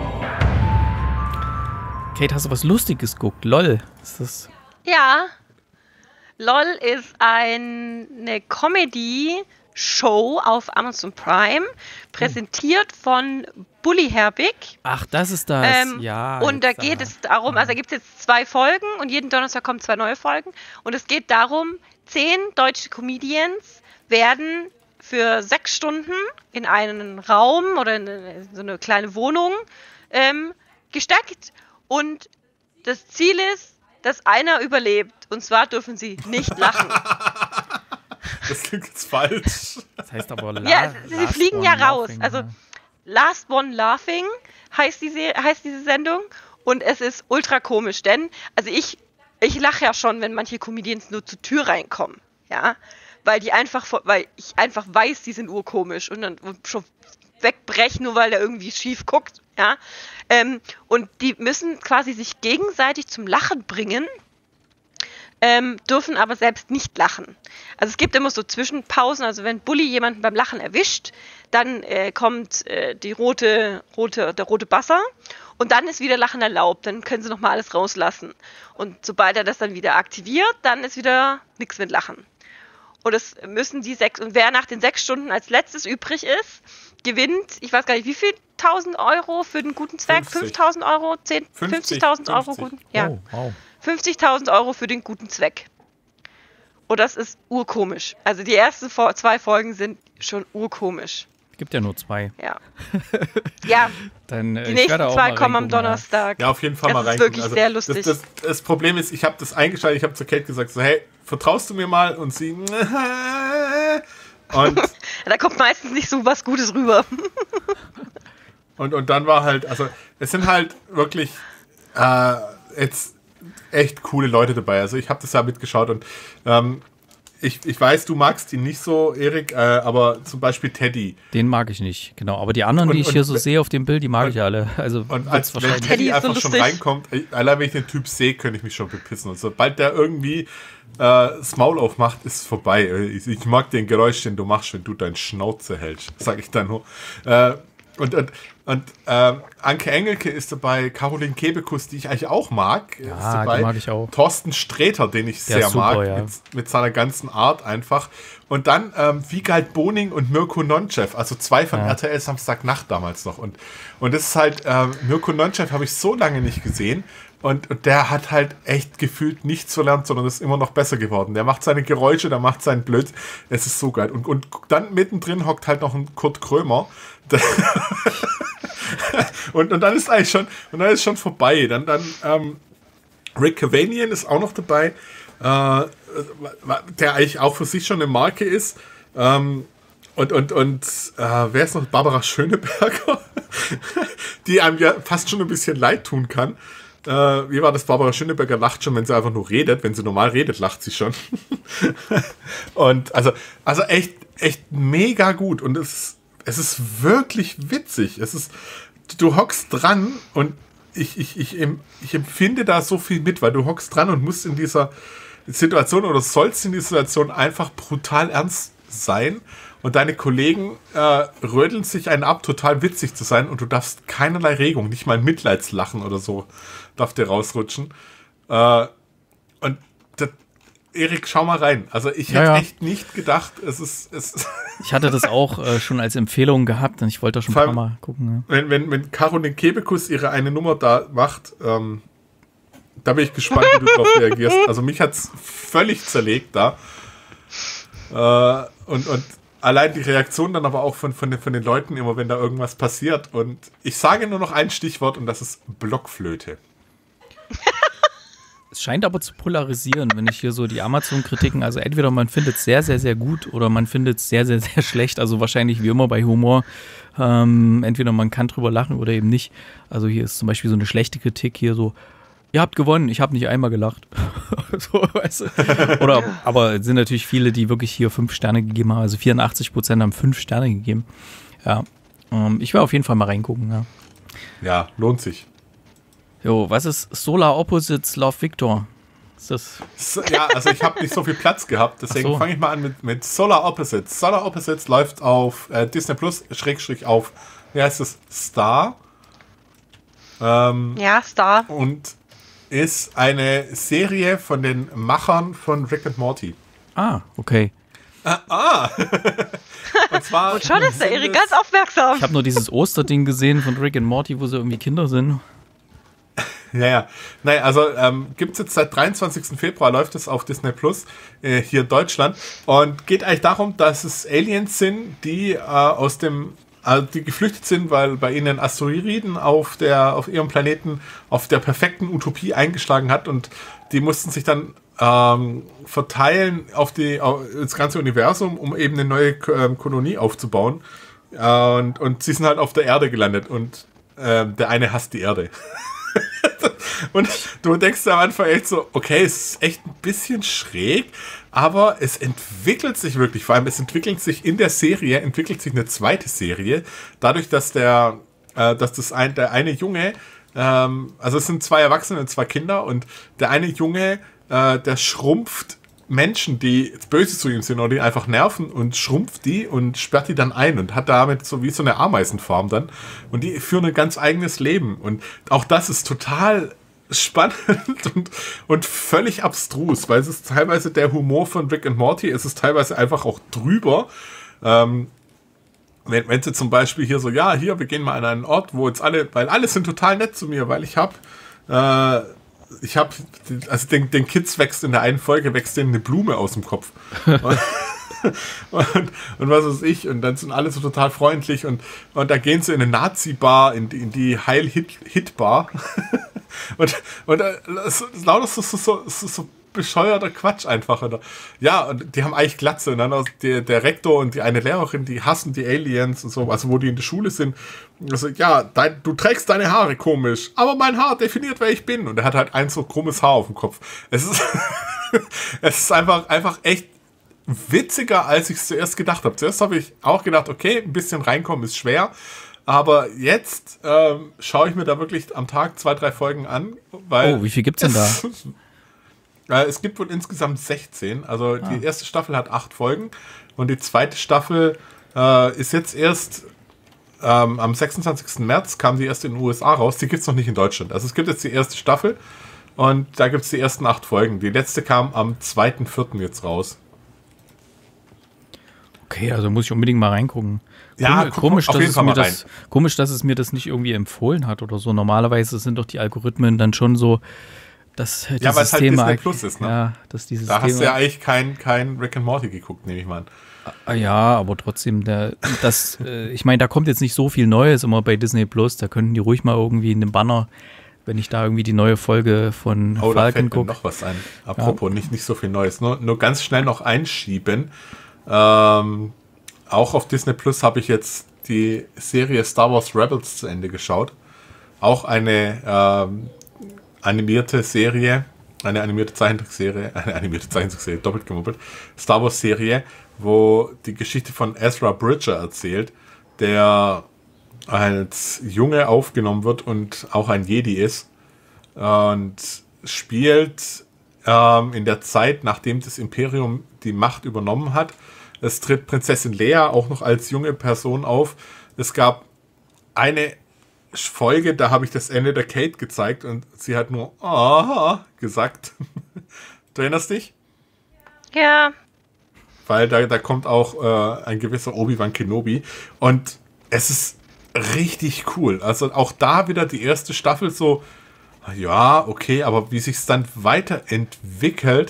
Kate, hast du was Lustiges geguckt? LOL. Ist das... Ja. LOL ist ein, eine Comedy-Show auf Amazon Prime, präsentiert oh. von Bully Herbig. Ach, das ist das. Ähm, ja. Und da geht es darum, also da gibt es jetzt zwei Folgen und jeden Donnerstag kommen zwei neue Folgen. Und es geht darum, zehn deutsche Comedians werden für sechs Stunden in einen Raum oder in eine, so eine kleine Wohnung ähm, gesteckt. Und das Ziel ist, dass einer überlebt. Und zwar dürfen sie nicht lachen. Das klingt jetzt falsch. Das heißt aber la- Ja, sie Last fliegen One ja raus. Laughing, Also ja. Last One Laughing heißt diese, heißt diese Sendung. Und es ist ultra komisch, denn also ich, ich lache ja schon, wenn manche Comedians nur zur Tür reinkommen. Ja, weil die einfach, weil ich einfach weiß, die sind urkomisch und dann schon wegbrechen, nur weil der irgendwie schief guckt, ja. Ähm, und die müssen quasi sich gegenseitig zum Lachen bringen, ähm, dürfen aber selbst nicht lachen. Also es gibt immer so Zwischenpausen, also wenn Bully jemanden beim Lachen erwischt, dann äh, kommt äh, die rote, rote, der rote Buzzer und dann ist wieder Lachen erlaubt, dann können sie nochmal alles rauslassen. Und sobald er das dann wieder aktiviert, dann ist wieder nichts mit Lachen. Und das müssen die sechs, und wer nach den sechs Stunden als letztes übrig ist, gewinnt, ich weiß gar nicht, wie viel, tausend Euro für den guten Zweck? fünftausend Euro? fünfzigtausend Euro? Guten, ja. Oh, wow. fünfzigtausend Euro für den guten Zweck. Und das ist urkomisch. Also die ersten zwei Folgen sind schon urkomisch. Gibt ja nur zwei. Ja. Ja. Dann, äh, die nächsten zwei kommen am Donnerstag. Ja, auf jeden Fall das mal rein. Das ist wirklich also, sehr lustig. Das, das, das Problem ist, ich habe das eingeschaltet, ich habe zu Kate gesagt, so, hey, vertraust du mir mal? Und sie... Und da kommt meistens nicht so was Gutes rüber. und, und dann war halt, also es sind halt wirklich äh, jetzt echt coole Leute dabei. Also ich habe das ja mitgeschaut und ähm, Ich, ich weiß, du magst ihn nicht so, Erik, äh, aber zum Beispiel Teddy. Den mag ich nicht, genau. Aber die anderen, und, die ich und, hier so sehe auf dem Bild, die mag und, ich alle. Also und als wenn Teddy einfach so schon reinkommt, allein wenn ich den Typ sehe, könnte ich mich schon bepissen. Und sobald der irgendwie äh, das Maul aufmacht, ist es vorbei. Ich, ich mag den Geräusch, den du machst, wenn du deinen Schnauze hältst, sag ich dann nur. Äh, Und, und, und äh, Anke Engelke ist dabei, Caroline Kebekus, die ich eigentlich auch mag, ja, ist dabei. Die mag ich auch. Thorsten Sträter, den ich Der sehr super, mag, ja. mit, mit seiner ganzen Art einfach. Und dann ähm, Wiegald Boning und Mirko Nonchev, also zwei von ja. R T L Samstagnacht damals noch. Und, und das ist halt, äh, Mirko Nonchev habe ich so lange nicht gesehen. Und, und der hat halt echt gefühlt nichts verlernt, sondern ist immer noch besser geworden. Der macht seine Geräusche, der macht seinen Blöd. Es ist so geil. Und, und dann mittendrin hockt halt noch ein Kurt Krömer. und, und dann ist eigentlich schon, und dann ist schon vorbei. Dann, dann ähm, Rick Cavanian ist auch noch dabei. Äh, der eigentlich auch für sich schon eine Marke ist. Ähm, und und, und äh, wer ist noch? Barbara Schöneberger, die einem ja fast schon ein bisschen leid tun kann. Äh, wie war das? Barbara Schöneberger lacht schon, wenn sie einfach nur redet. Wenn sie normal redet, lacht sie schon. Und also, also echt, echt mega gut. Und es, es ist wirklich witzig. Es ist, du hockst dran und ich, ich, ich, ich empfinde da so viel mit, weil du hockst dran und musst in dieser Situation oder sollst in dieser Situation einfach brutal ernst sein. Und deine Kollegen äh, rödeln sich einen ab, total witzig zu sein und du darfst keinerlei Regung, nicht mal ein Mitleidslachen oder so, darf dir rausrutschen. Äh, und das, Erik, schau mal rein. Also ich hätte ja, ja. echt nicht gedacht, es ist... Es ich hatte das auch äh, schon als Empfehlung gehabt und ich wollte da schon ein paar Mal gucken. Ja. Wenn, wenn, wenn Caroline Kebekus ihre eine Nummer da macht, ähm, da bin ich gespannt, wie du drauf reagierst. Also mich hat es völlig zerlegt da. Äh, und, und allein die Reaktion dann aber auch von, von, den, von den Leuten immer, wenn da irgendwas passiert. Und ich sage nur noch ein Stichwort und das ist Blockflöte. Es scheint aber zu polarisieren, wenn ich hier so die Amazon-Kritiken, also entweder man findet es sehr, sehr, sehr gut oder man findet es sehr, sehr, sehr schlecht. Also wahrscheinlich wie immer bei Humor. Ähm, entweder man kann drüber lachen oder eben nicht. Also hier ist zum Beispiel so eine schlechte Kritik hier so, ihr habt gewonnen, ich habe nicht einmal gelacht. so, weißt du? Oder, aber es sind natürlich viele, die wirklich hier fünf Sterne gegeben haben. Also vierundachtzig Prozent haben fünf Sterne gegeben. Ja, ähm, ich werde auf jeden Fall mal reingucken. Ja, ja, lohnt sich. Jo, was ist Solar Opposites Love Victor? Ist das? So, ja, also ich habe nicht so viel Platz gehabt, deswegen so. fange ich mal an mit, mit Solar Opposites. Solar Opposites läuft auf äh, Disney Plus, Schrägstrich auf, wie heißt es, Star. Ähm, ja, Star. Und ist eine Serie von den Machern von Rick and Morty. Ah, okay. Ah, ah. Und zwar... Und schon ist der Erik ganz aufmerksam. Ich habe nur dieses Osterding gesehen von Rick and Morty, wo sie irgendwie Kinder sind. Ja, ja. Naja, also ähm, gibt es jetzt seit dreiundzwanzigsten Februar, läuft es auf Disney Plus, äh, hier in Deutschland. Und geht eigentlich darum, dass es Aliens sind, die äh, aus dem, äh, die geflüchtet sind, weil bei ihnen Asteroiden auf der, auf ihrem Planeten auf der perfekten Utopie eingeschlagen hat und die mussten sich dann ähm, verteilen auf die, auf das ganze Universum, um eben eine neue äh, Kolonie aufzubauen. Äh, und, und sie sind halt auf der Erde gelandet und äh, der eine hasst die Erde. Und du denkst am Anfang echt so, okay, es ist echt ein bisschen schräg, aber es entwickelt sich wirklich, vor allem es entwickelt sich in der Serie, entwickelt sich eine zweite Serie, dadurch, dass der, äh, dass das ein, der eine Junge, ähm, also es sind zwei Erwachsene und zwei Kinder und der eine Junge, äh, der schrumpft Menschen, die böse zu ihm sind oder die einfach nerven und schrumpft die und sperrt die dann ein und hat damit so wie so eine Ameisenfarm dann und die führen ein ganz eigenes Leben und auch das ist total spannend und, und völlig abstrus, weil es ist teilweise der Humor von Rick and Morty, es ist teilweise einfach auch drüber. Ähm, wenn, wenn sie zum Beispiel hier so, ja, hier, wir gehen mal an einen Ort, wo jetzt alle, weil alle sind total nett zu mir, weil ich habe äh, ich habe, also den, den Kids wächst in der einen Folge, wächst denen eine Blume aus dem Kopf. und, und, und was weiß ich, und dann sind alle so total freundlich und, und dann gehen sie in eine Nazi-Bar, in die, in die Heil-Hit-Bar und, und das ist lauter so, so, so, so, so bescheuerter Quatsch einfach. Oder? Ja, und die haben eigentlich Glatze und dann auch der, der Rektor und die eine Lehrerin, die hassen die Aliens und so, also wo die in der Schule sind. Also, ja, dein, du trägst deine Haare komisch, aber mein Haar definiert, wer ich bin. Und er hat halt ein so krummes Haar auf dem Kopf. Es ist, es ist einfach, einfach echt witziger, als ich es zuerst gedacht habe. Zuerst habe ich auch gedacht, okay, ein bisschen reinkommen ist schwer. Aber jetzt ähm, schaue ich mir da wirklich am Tag zwei, drei Folgen an. Weil oh, wie viel gibt's denn da? Äh, es gibt wohl insgesamt sechzehn. Also ah. die erste Staffel hat acht Folgen und die zweite Staffel äh, ist jetzt erst ähm, am sechsundzwanzigsten März kam die erst in den U S A raus. Die gibt es noch nicht in Deutschland. Also es gibt jetzt die erste Staffel und da gibt es die ersten acht Folgen. Die letzte kam am zweiten vierten jetzt raus. Okay, also muss ich unbedingt mal reingucken. Ja, komisch, dass es mir das, komisch, dass es mir das nicht irgendwie empfohlen hat oder so. Normalerweise sind doch die Algorithmen dann schon so, dass ja, weil es halt Disney Plus ist, ne? Ja, dass dieses da hast du ja eigentlich kein, kein Rick and Morty geguckt, nehme ich mal an. Ja, aber trotzdem, der, das, äh, ich meine, da kommt jetzt nicht so viel Neues immer bei Disney Plus. Da könnten die ruhig mal irgendwie in dem Banner wenn ich da irgendwie die neue Folge von Oh, da Falcon fällt mir gucke. noch was ein. Apropos, ja. nicht, nicht so viel Neues. Nur, nur ganz schnell noch einschieben. Ähm, auch auf Disney Plus habe ich jetzt die Serie Star Wars Rebels zu Ende geschaut. Auch eine ähm, animierte Serie, eine animierte Zeichentrickserie, eine animierte Zeichentrickserie, doppelt gemoppelt, Star Wars Serie, wo die Geschichte von Ezra Bridger erzählt, der als Junge aufgenommen wird und auch ein Jedi ist und spielt ähm, in der Zeit, nachdem das Imperium die Macht übernommen hat. Es tritt Prinzessin Leia auch noch als junge Person auf. Es gab eine Folge, da habe ich das Ende der Kate gezeigt und sie hat nur aha gesagt. Du erinnerst dich? Ja. Weil da, da kommt auch äh, ein gewisser Obi-Wan Kenobi und es ist richtig cool. Also auch da wieder die erste Staffel so, ja, okay, aber wie sich es dann weiterentwickelt,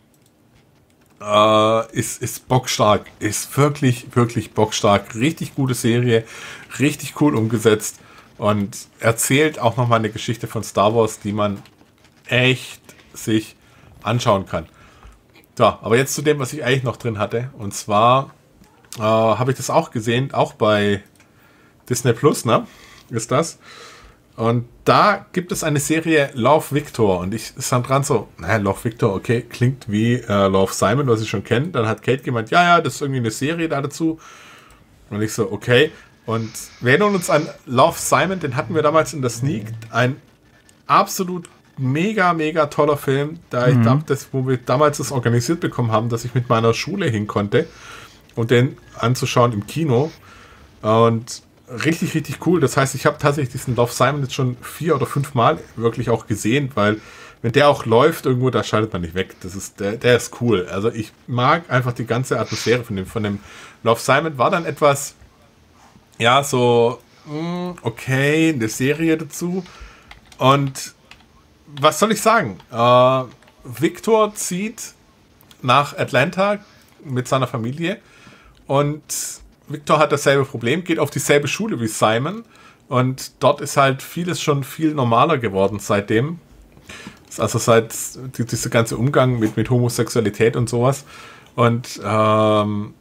äh, ist, ist bockstark. Ist wirklich, wirklich bockstark. Richtig gute Serie, richtig cool umgesetzt und erzählt auch nochmal eine Geschichte von Star Wars, die man echt sich anschauen kann. So, aber jetzt zu dem, was ich eigentlich noch drin hatte. Und zwar äh, habe ich das auch gesehen, auch bei Disney Plus, ne? Ist das. Und da gibt es eine Serie Love Victor. Und ich stand dran so, naja, Love Victor, okay, klingt wie äh, Love Simon, was ich schon kenne. Dann hat Kate gemeint, ja, ja, das ist irgendwie eine Serie da dazu. Und ich so, okay. Und wir erinnern uns an Love Simon, den hatten wir damals in der Sneak. Ein absolut mega, mega toller Film. Da ich mhm. das, wo wir damals das organisiert bekommen haben, dass ich mit meiner Schule hin konnte und den anzuschauen im Kino. Und richtig, richtig cool. Das heißt, ich habe tatsächlich diesen Love Simon jetzt schon vier oder fünf Mal wirklich auch gesehen, weil wenn der auch läuft irgendwo, da schaltet man nicht weg. Das ist, der, der ist cool. Also ich mag einfach die ganze Atmosphäre von dem, von dem Love Simon. War dann etwas, ja, so, mh, okay, eine Serie dazu. Und was soll ich sagen? Äh, Victor zieht nach Atlanta mit seiner Familie und Victor hat dasselbe Problem, geht auf dieselbe Schule wie Simon und dort ist halt vieles schon viel normaler geworden seitdem. Also seit die, dieser ganze Umgang mit, mit Homosexualität und sowas. Und ähm,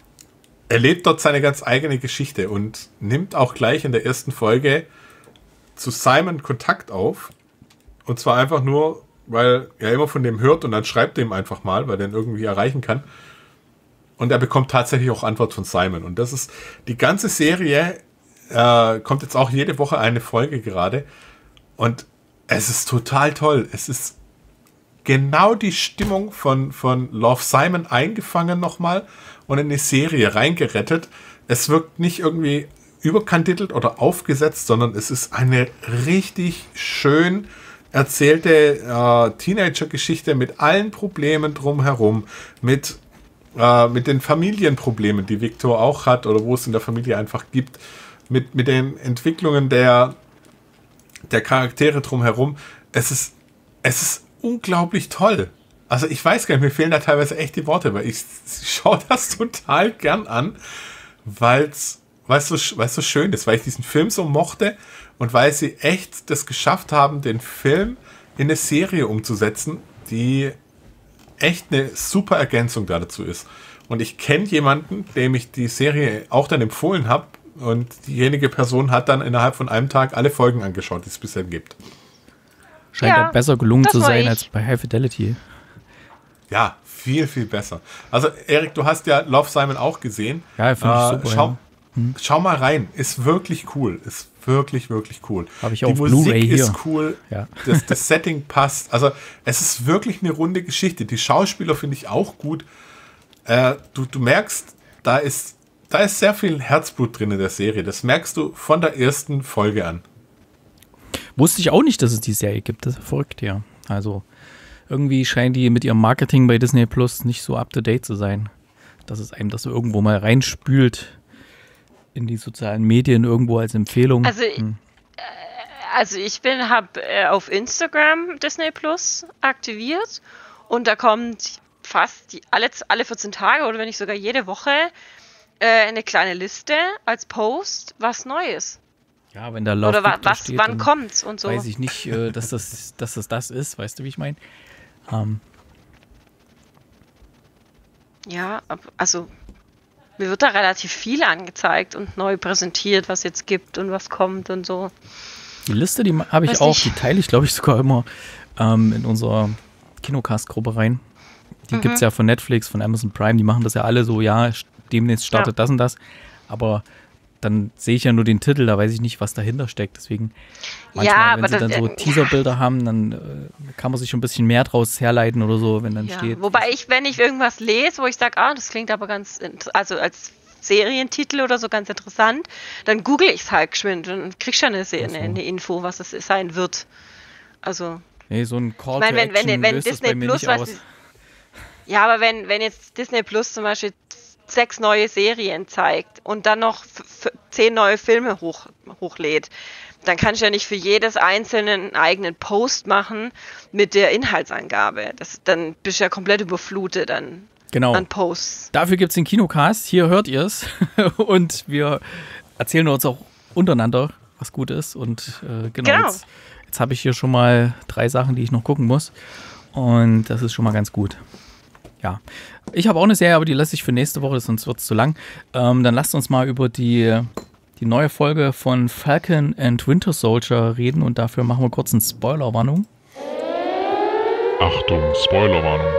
er lebt dort seine ganz eigene Geschichte und nimmt auch gleich in der ersten Folge zu Simon Kontakt auf. Und zwar einfach nur, weil er immer von dem hört und dann schreibt er ihm einfach mal, weil er ihn irgendwie erreichen kann. Und er bekommt tatsächlich auch Antwort von Simon. Und das ist, die ganze Serie äh, kommt jetzt auch jede Woche eine Folge gerade. Und es ist total toll. Es ist genau die Stimmung von, von Love Simon eingefangen nochmal und in die Serie reingerettet. Es wirkt nicht irgendwie überkandidelt oder aufgesetzt, sondern es ist eine richtig schön erzählte äh, Teenager-Geschichte mit allen Problemen drumherum, mit äh, mit den Familienproblemen, die Victor auch hat oder wo es in der Familie einfach gibt, mit, mit den Entwicklungen der, der Charaktere drumherum. Es ist, es ist unglaublich toll. Also ich weiß gar nicht, mir fehlen da teilweise echt die Worte, weil ich schaue das total gern an, weil es so, so schön ist, weil ich diesen Film so mochte und weil sie echt das geschafft haben, den Film in eine Serie umzusetzen, die echt eine super Ergänzung dazu ist. Und ich kenne jemanden, dem ich die Serie auch dann empfohlen habe und diejenige Person hat dann innerhalb von einem Tag alle Folgen angeschaut, die es bisher gibt. Scheint ja, ja besser gelungen zu sein ich. als bei High Fidelity. Ja, viel, viel besser. Also Erik, du hast ja Love Simon auch gesehen. Ja, finde ich super. Äh, schau, ja. hm. schau mal rein, ist wirklich cool. Ist wirklich, wirklich cool. Habe ich die auf Musik Blu-ray hier. ist cool, ja. das, das Setting passt. Also es ist wirklich eine runde Geschichte. Die Schauspieler finde ich auch gut. Äh, du, du merkst, da ist, da ist sehr viel Herzblut drin in der Serie. Das merkst du von der ersten Folge an. Wusste ich auch nicht, dass es die Serie gibt. Das ist verrückt, ja. Also irgendwie scheinen die mit ihrem Marketing bei Disney Plus nicht so up-to-date zu sein. Dass es einem das irgendwo mal reinspült in die sozialen Medien irgendwo als Empfehlung. Also, hm. äh, also ich bin, habe äh, auf Instagram Disney Plus aktiviert und da kommt fast die, alle, alle vierzehn Tage oder wenn nicht sogar jede Woche äh, eine kleine Liste als Post, was neu ist. Ja, wenn da Love Oder wa Victor was, steht, wann dann kommt's und so. weiß ich nicht, äh, dass, das, dass das das ist. Weißt du, wie ich meine? Ähm, Ja, ab- also mir wird da relativ viel angezeigt und neu präsentiert, was jetzt gibt und was kommt und so. die Liste, die habe ich Weiß auch, nicht. die teile ich, glaube ich, sogar immer ähm, in unserer Kinocast-Gruppe rein. Die Mhm. gibt es ja von Netflix, von Amazon Prime, die machen das ja alle so, ja, st- demnächst startet das und das. Aber dann sehe ich ja nur den Titel, da weiß ich nicht, was dahinter steckt. Deswegen manchmal, Ja, wenn aber sie das- dann so äh, Teaserbilder haben, dann äh, kann man sich schon ein bisschen mehr draus herleiten oder so, wenn dann Ja. steht. Wobei ich, wenn ich irgendwas lese, wo ich sage, ah, das klingt aber ganz, int- also als Serientitel oder so ganz interessant, dann google ich es halt geschwind und krieg schon eine, Se- Ach so. eine, eine Info, was es sein wird. Also, Nee, so ein Call ich meine, wenn, to wenn, Action wenn löst das Disney bei mir Plus nicht was. aus. Ja, aber wenn, wenn jetzt Disney Plus zum Beispiel sechs neue Serien zeigt und dann noch f- f- zehn neue Filme hoch, hochlädt, dann kann ich ja nicht für jedes einzelne einen eigenen Post machen mit der Inhaltsangabe. Das, dann bist du ja komplett überflutet an, Genau. an Posts. Dafür gibt es den Kinocast, hier hört ihr es. Und wir erzählen uns auch untereinander, was gut ist. Und äh, genau, Genau. jetzt, jetzt habe ich hier schon mal drei Sachen, die ich noch gucken muss. Und das ist schon mal ganz gut. Ja, ich habe auch eine Serie, aber die lasse ich für nächste Woche, sonst wird es zu lang. Ähm, dann lasst uns mal über die, die neue Folge von Falcon and Winter Soldier reden. Und dafür machen wir kurz eine Spoilerwarnung. Achtung, Spoilerwarnung.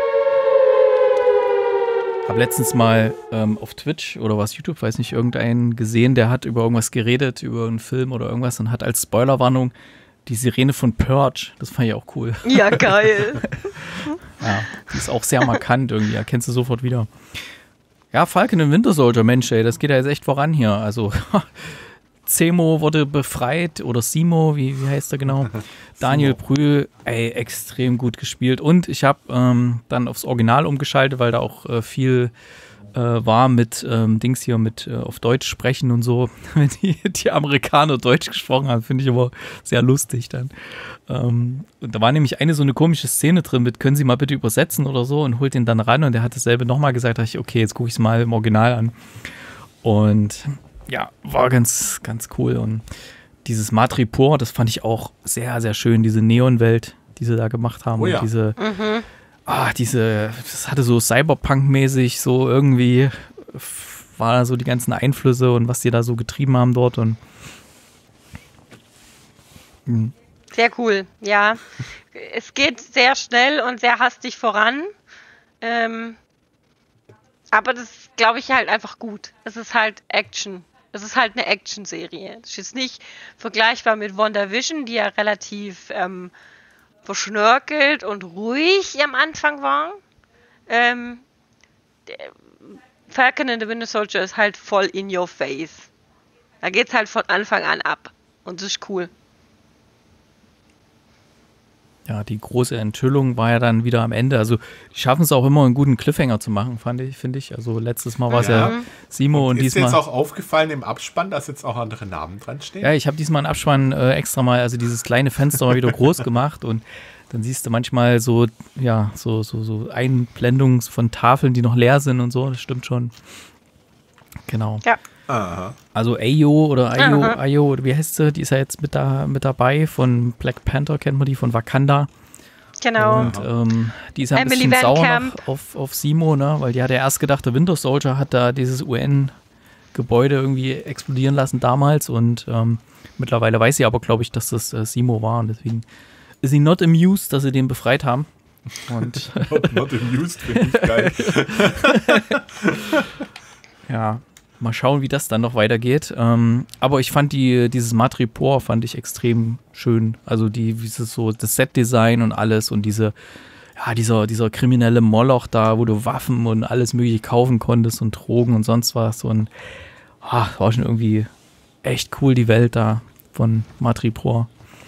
Habe letztens mal ähm, auf Twitch oder was YouTube, weiß nicht, irgendeinen gesehen, der hat über irgendwas geredet, über einen Film oder irgendwas und hat als Spoilerwarnung die Sirene von Purge. Das fand ich auch cool. Ja, geil. Ja, die ist auch sehr markant irgendwie, erkennst du sofort wieder. Ja, Falcon and Winter Soldier, Mensch, ey, das geht ja jetzt echt voran hier. Also, Zemo wurde befreit oder Simo, wie, wie heißt er genau? Daniel Brühl, ey, extrem gut gespielt. Und ich habe ähm, dann aufs Original umgeschaltet, weil da auch äh, viel äh, war mit ähm, Dings hier, mit äh, auf Deutsch sprechen und so. Wenn die, die Amerikaner Deutsch gesprochen haben, finde ich aber sehr lustig dann. Ähm, und da war nämlich eine so eine komische Szene drin mit, können Sie mal bitte übersetzen oder so, und holt den dann ran und der hat dasselbe nochmal gesagt, da dachte ich, okay, jetzt gucke ich es mal im Original an. Und ja, war ganz, ganz cool. Und dieses Madripoor, das fand ich auch sehr, sehr schön, diese Neonwelt, die sie da gemacht haben. Oh ja. Und diese, Mhm. ah, diese, das hatte so Cyberpunk-mäßig, so irgendwie f- war da so die ganzen Einflüsse und was die da so getrieben haben dort. Und Mhm. Sehr cool, ja. Es geht sehr schnell und sehr hastig voran. Ähm, aber das ist, glaube ich, halt einfach gut. Es ist halt Action. Es ist halt eine Action-Serie. Es ist jetzt nicht vergleichbar mit WandaVision, die ja relativ ähm, verschnörkelt und ruhig am Anfang war. Ähm, der Falcon and the Winter Soldier ist halt voll in your face. Da geht's halt von Anfang an ab. Und das ist cool. ja, die große Enthüllung war ja dann wieder am Ende. Also die schaffen es auch immer, einen guten Cliffhanger zu machen, fand ich, finde ich. Also letztes Mal war es ja. Ja. Simo und, ist dir diesmal. jetzt auch aufgefallen im Abspann, dass jetzt auch andere Namen dran stehen? Ja, ich habe diesmal einen Abspann äh, extra mal, also dieses kleine Fenster mal wieder groß gemacht und dann siehst du manchmal so, ja, so, so, so Einblendungen von Tafeln, die noch leer sind und so, das stimmt schon. Genau. Ja. Aha. Also Ayo oder Ayo, Aha. Ayo, oder wie heißt sie? Die ist ja jetzt mit, da, mit dabei, von Black Panther kennt man die, von Wakanda. Genau. Und ähm, die ist ja ein Emily bisschen Van sauer Camp. noch auf, auf Simo, ne? Weil die hat ja erst gedacht, der Winter Soldier hat da dieses U N-Gebäude irgendwie explodieren lassen damals und ähm, mittlerweile weiß sie aber, glaube ich, dass das äh, Simo war und deswegen ist sie not amused, dass sie den befreit haben. Und Not, not amused, finde ich geil. ja, mal schauen, wie das dann noch weitergeht. Ähm, aber ich fand die, dieses Madripoor fand ich extrem schön. Also die, wie es so, das Set-Design und alles und diese, ja, dieser, dieser kriminelle Moloch da, wo du Waffen und alles mögliche kaufen konntest und Drogen und sonst was. Und ah, war schon irgendwie echt cool, die Welt da von Madripoor.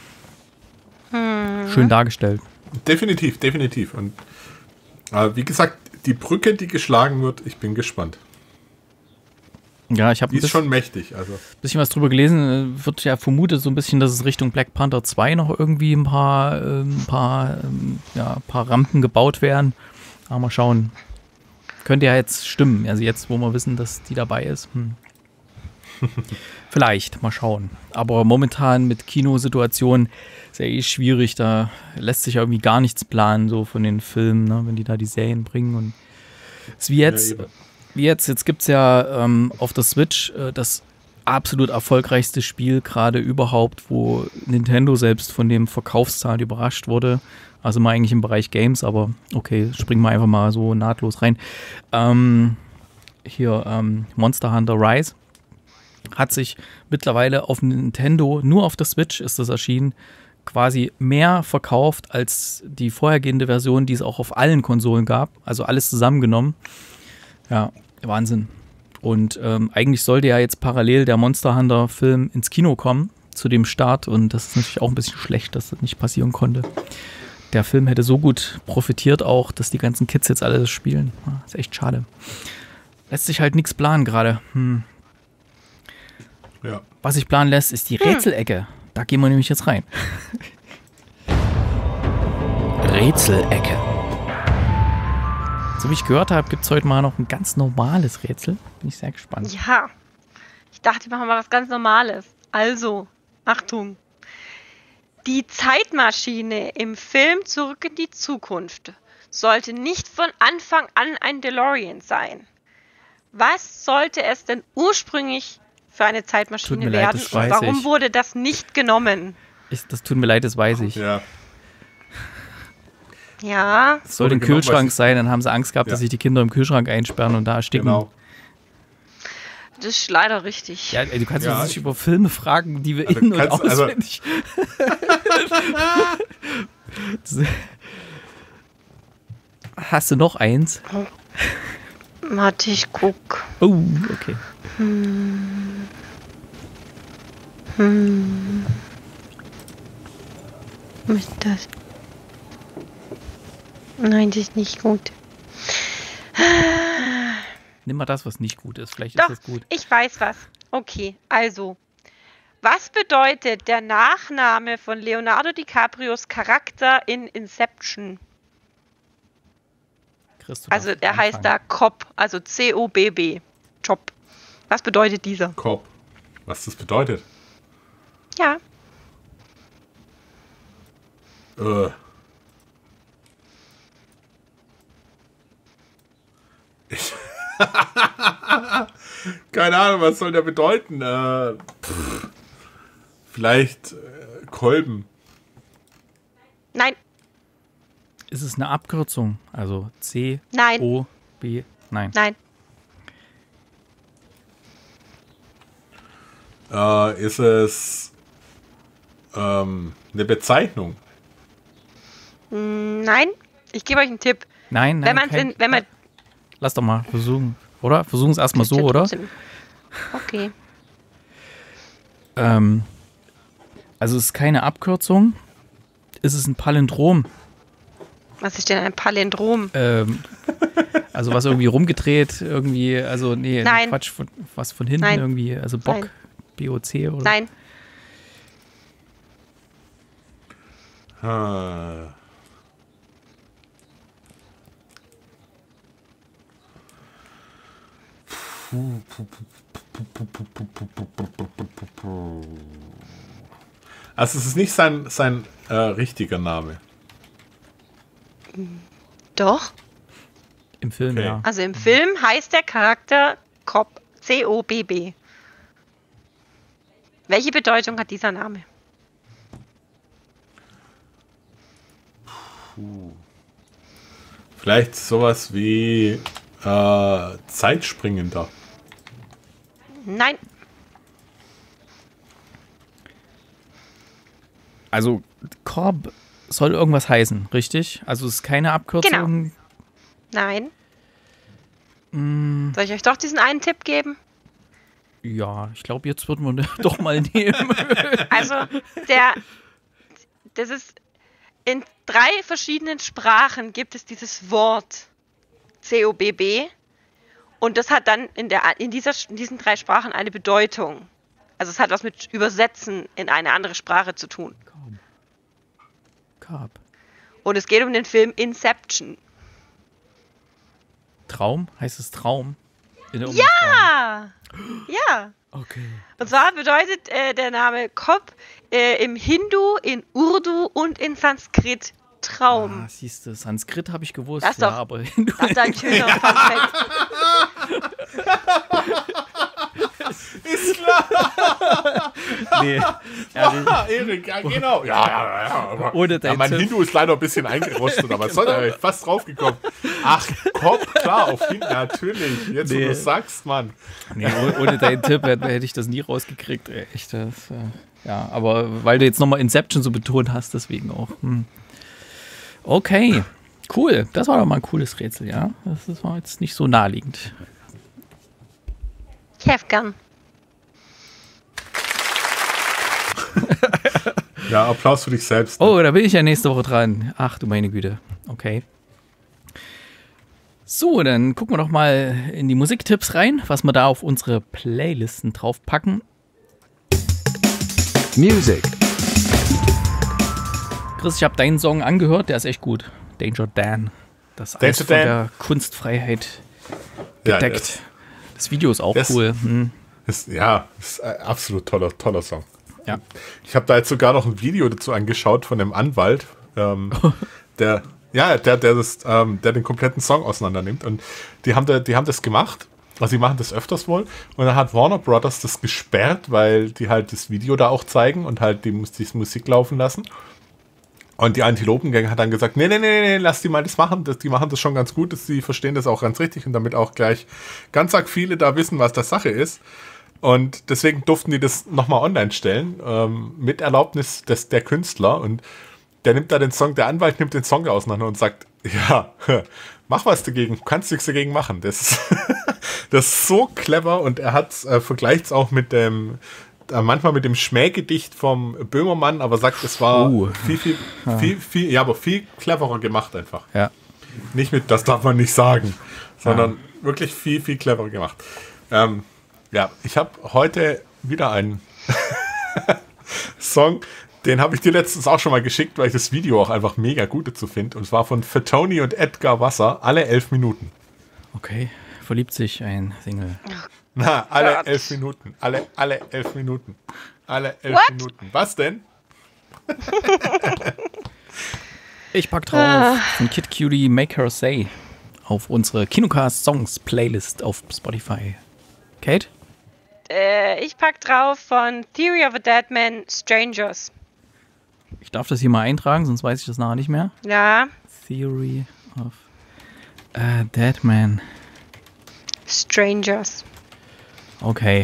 Hm. Schön dargestellt. Definitiv, definitiv. Und äh, wie gesagt, die Brücke, die geschlagen wird, ich bin gespannt. Ja, ich habe Die ein ist bisschen, schon mächtig. Also bisschen was drüber gelesen. Äh, Wird ja vermutet so ein bisschen, dass es Richtung Black Panther zwei noch irgendwie ein paar, ähm, ein paar, ähm, ja, ein paar Rampen gebaut werden. Aber mal schauen. Könnte ja jetzt stimmen. Also jetzt, wo wir wissen, dass die dabei ist. Hm. Vielleicht, mal schauen. Aber momentan mit Kinosituationen ist ja eh schwierig, da lässt sich ja irgendwie gar nichts planen, so von den Filmen, ne, wenn die da die Serien bringen. Und es ist wie jetzt, Ja, wie jetzt, jetzt gibt es ja ähm, auf der Switch äh, das absolut erfolgreichste Spiel gerade überhaupt, wo Nintendo selbst von dem Verkaufszahlen überrascht wurde. Also mal eigentlich im Bereich Games, aber okay, springen wir einfach mal so nahtlos rein. Ähm, hier, ähm, Monster Hunter Rise hat sich mittlerweile auf Nintendo, nur auf der Switch ist das erschienen, quasi mehr verkauft als die vorhergehende Version, die es auch auf allen Konsolen gab. Also alles zusammengenommen. Ja, Wahnsinn. Und ähm, eigentlich sollte ja jetzt parallel der Monster Hunter Film ins Kino kommen zu dem Start. Und das ist natürlich auch ein bisschen schlecht, dass das nicht passieren konnte. Der Film hätte so gut profitiert auch, dass die ganzen Kids jetzt alle das spielen. Ja, ist echt schade. Lässt sich halt nichts planen gerade. Hm. Ja. Was sich planen lässt, ist die Rätselecke. Da gehen wir nämlich jetzt rein. Rätselecke. So wie ich gehört habe, gibt es heute mal noch ein ganz normales Rätsel. Bin ich sehr gespannt. Ja. Ich dachte, wir machen mal was ganz Normales. Also, Achtung. Die Zeitmaschine im Film Zurück in die Zukunft sollte nicht von Anfang an ein DeLorean sein. Was sollte es denn ursprünglich für eine Tut Zeitmaschine mir leid, werden? das Und weiß warum ich. wurde das nicht genommen? Ich, das tut mir leid, das weiß ich. Ja. Ja, Es soll Wurde ein genommen, Kühlschrank was ich- sein, dann haben sie Angst gehabt, Ja. dass sich die Kinder im Kühlschrank einsperren und da ersticken. Genau. das ist leider richtig. Ja, ey, du kannst Ja, uns nicht ich- über Filme fragen, die wir Also in- und kannst- also- auswendig... Hast du noch eins? Warte, ich guck. Oh, okay. Was ist das? Nein, das ist nicht gut. Nimm mal das, was nicht gut ist. Vielleicht Doch, ist das gut. ich weiß was. Okay, also. Was bedeutet der Nachname von Leonardo DiCaprios Charakter in Inception? Chris, du Also darfst er heißt da anfangen. Cobb, also C O B B. Job. Was bedeutet dieser? Korb. Was das bedeutet? Ja, Äh. Ich Keine Ahnung, was soll der bedeuten? Äh, pff, vielleicht äh, Kolben. nein, Ist es eine Abkürzung? Also C, Nein. O, B, nein. nein, Äh, ist es ähm, eine Bezeichnung? nein. Ich gebe euch einen Tipp. Nein, nein. Wenn man kein- in, wenn man Lass doch mal versuchen, oder? Versuchen es erstmal so, oder? Okay. Ähm, also es ist keine Abkürzung. Ist es ein Palindrom? Was ist denn ein Palindrom? Ähm, also was irgendwie rumgedreht, irgendwie, also nee, Nein. Quatsch, von, was von hinten Nein. irgendwie, also Bock, Nein. B O C oder? Nein, Ah. Also es ist nicht sein, sein äh, richtiger Name. doch. Im Film, Okay. ja. Also im Film heißt der Charakter Cobb. C O B B. Welche Bedeutung hat dieser Name? Vielleicht sowas wie äh, Zeitspringender. Nein, Also Korb soll irgendwas heißen, richtig? Also es ist keine Abkürzung. nein. Mm, Soll ich euch doch diesen einen Tipp geben? ja, ich glaube, jetzt wird man doch mal nehmen. Also, der, das ist, in drei verschiedenen Sprachen gibt es dieses Wort C O B B und das hat dann in, der, in, dieser, in diesen drei Sprachen eine Bedeutung. Also es hat was mit Übersetzen in eine andere Sprache zu tun. Korb. Und es geht um den Film Inception. Traum? Heißt es Traum? In irgendeinem Traum. Ah, ja, Okay. Und zwar bedeutet äh, der Name Kop äh, im Hindu, in Urdu und in Sanskrit Traum. Ah, siehst du, Sanskrit habe ich gewusst, das ist ja, doch, aber das ist ein schöner Fun-Fact. Ist klar. nee. Ja, Erik, ja, genau. Ja, ja, ja. Aber, Ohne ja mein Tipp. Hindu ist leider ein bisschen eingerostet, aber genau. Sonst fast draufgekommen. Ach, Kopf, klar, auf jeden Fall, natürlich. Jetzt, nee. wo du sagst, Mann. Nee, ohne deinen Tipp hätte, hätte ich das nie rausgekriegt. Ey. Echt, das, äh, ja, aber weil du jetzt nochmal Inception so betont hast, deswegen auch. Hm. Okay, cool. Das war doch mal ein cooles Rätsel, ja. Das war jetzt nicht so naheliegend. Ich helfe gern. Ja, Applaus für dich selbst. Ne? Oh, da bin ich ja nächste Woche dran. Ach du meine Güte. Okay. So, dann gucken wir doch mal in die Musiktipps rein, was wir da auf unsere Playlisten draufpacken. Music. Chris, ich habe deinen Song angehört, der ist echt gut. Danger Dan. Das ist alles von Dan. der Kunstfreiheit Ja, gedeckt. das, das Video ist auch das, cool. Hm. Ist, ja, ist ein absolut toller, toller Song. Ja. Ich habe da jetzt sogar noch ein Video dazu angeschaut von dem Anwalt, ähm, der, ja, der, der, das, ähm, der den kompletten Song auseinander nimmt. Und die haben, da, die haben das gemacht. Also die machen das öfters wohl. Und dann hat Warner Brothers das gesperrt, weil die halt das Video da auch zeigen und halt die, die Musik laufen lassen. Und die Antilopengang hat dann gesagt, nee, nee, nee, nee, lass die mal das machen. Das, die machen das schon ganz gut, dass die verstehen das auch ganz richtig und damit auch gleich ganz arg viele da wissen, was das Sache ist. Und deswegen durften die das nochmal online stellen, ähm, mit Erlaubnis des, der Künstler. Und der nimmt da den Song, der Anwalt nimmt den Song auseinander und sagt, ja, mach was dagegen, du kannst nichts dagegen machen. Das ist, das ist so clever und er hat äh, vergleicht es auch mit dem manchmal mit dem Schmähgedicht vom Böhmermann, aber sagt, es war uh. viel, viel, ja. viel, viel, ja, aber viel cleverer gemacht einfach. Ja. Nicht mit, das darf man nicht sagen, sondern ja. wirklich viel, viel cleverer gemacht. Ähm, ja, ich habe heute wieder einen Song, den habe ich dir letztens auch schon mal geschickt, weil ich das Video auch einfach mega gut dazu finde. Und zwar von Fatoni und Edgar Wasser, alle elf Minuten. Okay, verliebt sich ein Single. Na, alle Gott. elf Minuten. Alle, alle elf Minuten. Alle elf What? Minuten. Was denn? Ich pack drauf von Kid Cutie Make Her Say auf unsere Kinocast Songs Playlist auf Spotify. Kate? Äh, ich pack drauf von Theory of a Dead Man, Strangers. Ich darf das hier mal eintragen, sonst weiß ich das nachher nicht mehr. Ja. Theory of a Dead Man. Strangers. Okay.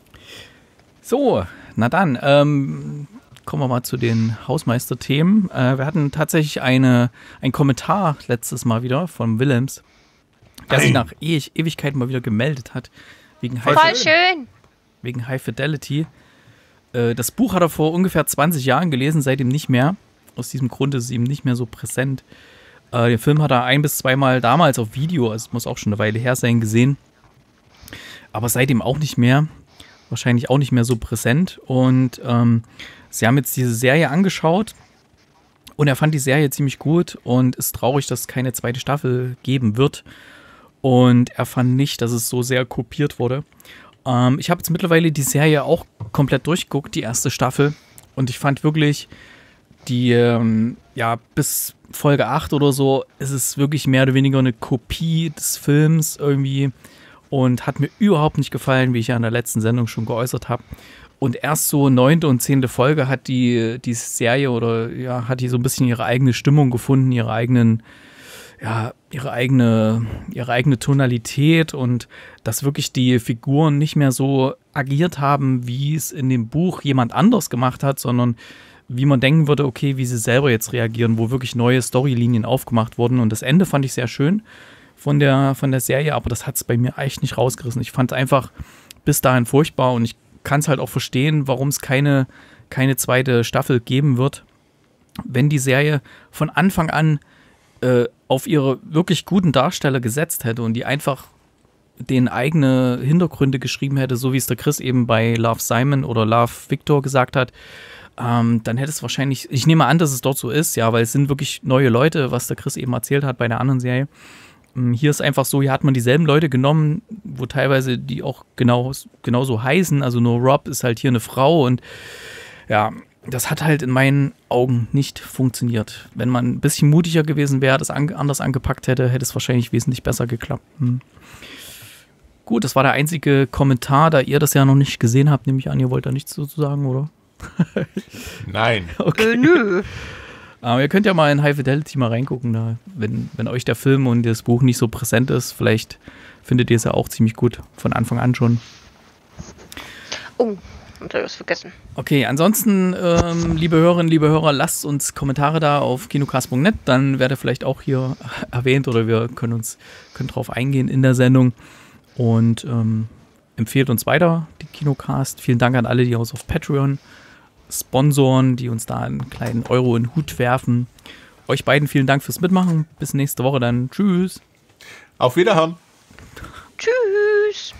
So, na dann, ähm, kommen wir mal zu den Hausmeister-Themen. Äh, wir hatten tatsächlich eine, einen Kommentar letztes Mal wieder von Willems, der Nein. sich nach e Ewigkeiten mal wieder gemeldet hat. Wegen Voll High, schön. wegen High Fidelity. Äh, das Buch hat er vor ungefähr zwanzig Jahren gelesen, seitdem nicht mehr. Aus diesem Grund ist es ihm nicht mehr so präsent. Äh, den Film hat er ein- bis zweimal damals auf Video, also es muss auch schon eine Weile her sein, gesehen. Aber seitdem auch nicht mehr. Wahrscheinlich auch nicht mehr so präsent. Und ähm, sie haben jetzt diese Serie angeschaut. Und er fand die Serie ziemlich gut und ist traurig, dass es keine zweite Staffel geben wird. Und er fand nicht, dass es so sehr kopiert wurde. Ähm, ich habe jetzt mittlerweile die Serie auch komplett durchgeguckt, die erste Staffel. Und ich fand wirklich, die, ähm, ja, bis Folge acht oder so, ist es wirklich mehr oder weniger eine Kopie des Films irgendwie. Und hat mir überhaupt nicht gefallen, wie ich ja in der letzten Sendung schon geäußert habe. Und erst so neunte und zehnte Folge hat die, die Serie oder ja, hat die so ein bisschen ihre eigene Stimmung gefunden, ihre eigenen, ja, ihre eigene, ihre eigene Tonalität und dass wirklich die Figuren nicht mehr so agiert haben, wie es in dem Buch jemand anders gemacht hat, sondern wie man denken würde, okay, wie sie selber jetzt reagieren, wo wirklich neue Storylinien aufgemacht wurden. Und das Ende fand ich sehr schön von der, von der Serie, aber das hat es bei mir echt nicht rausgerissen. Ich fand es einfach bis dahin furchtbar und ich kann es halt auch verstehen, warum es keine, keine zweite Staffel geben wird, wenn die Serie von Anfang an äh, auf ihre wirklich guten Darsteller gesetzt hätte und die einfach denen eigene Hintergründe geschrieben hätte, so wie es der Chris eben bei Love Simon oder Love Victor gesagt hat, ähm, dann hätte es wahrscheinlich, ich nehme an, dass es dort so ist, ja, weil es sind wirklich neue Leute, was der Chris eben erzählt hat bei der anderen Serie. Hier ist einfach so, hier hat man dieselben Leute genommen, wo teilweise die auch genau, genauso heißen. Also nur Rob ist halt hier eine Frau und ja, das hat halt in meinen Augen nicht funktioniert. Wenn man ein bisschen mutiger gewesen wäre, das an, anders angepackt hätte, hätte es wahrscheinlich wesentlich besser geklappt. Hm. Gut, das war der einzige Kommentar, da ihr das ja noch nicht gesehen habt, nehme ich an, ihr wollt da nichts dazu sagen, oder? Nein. Okay. Äh, nö. Aber ihr könnt ja mal in High Fidelity mal reingucken, da, wenn, wenn euch der Film und das Buch nicht so präsent ist. Vielleicht findet ihr es ja auch ziemlich gut, von Anfang an schon. Oh, hab ich was vergessen. Okay, ansonsten, ähm, liebe Hörerinnen, liebe Hörer, lasst uns Kommentare da auf kinocast punkt net, dann werdet ihr vielleicht auch hier erwähnt oder wir können uns können drauf eingehen in der Sendung. Und ähm, empfehlt uns weiter, die Kinocast. Vielen Dank an alle, die uns auf Patreon sponsoren, die uns da einen kleinen Euro in den Hut werfen. Euch beiden vielen Dank fürs Mitmachen. Bis nächste Woche dann. Tschüss. Auf Wiederhören. Tschüss.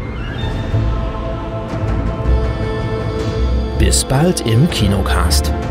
Bis bald im Kinocast.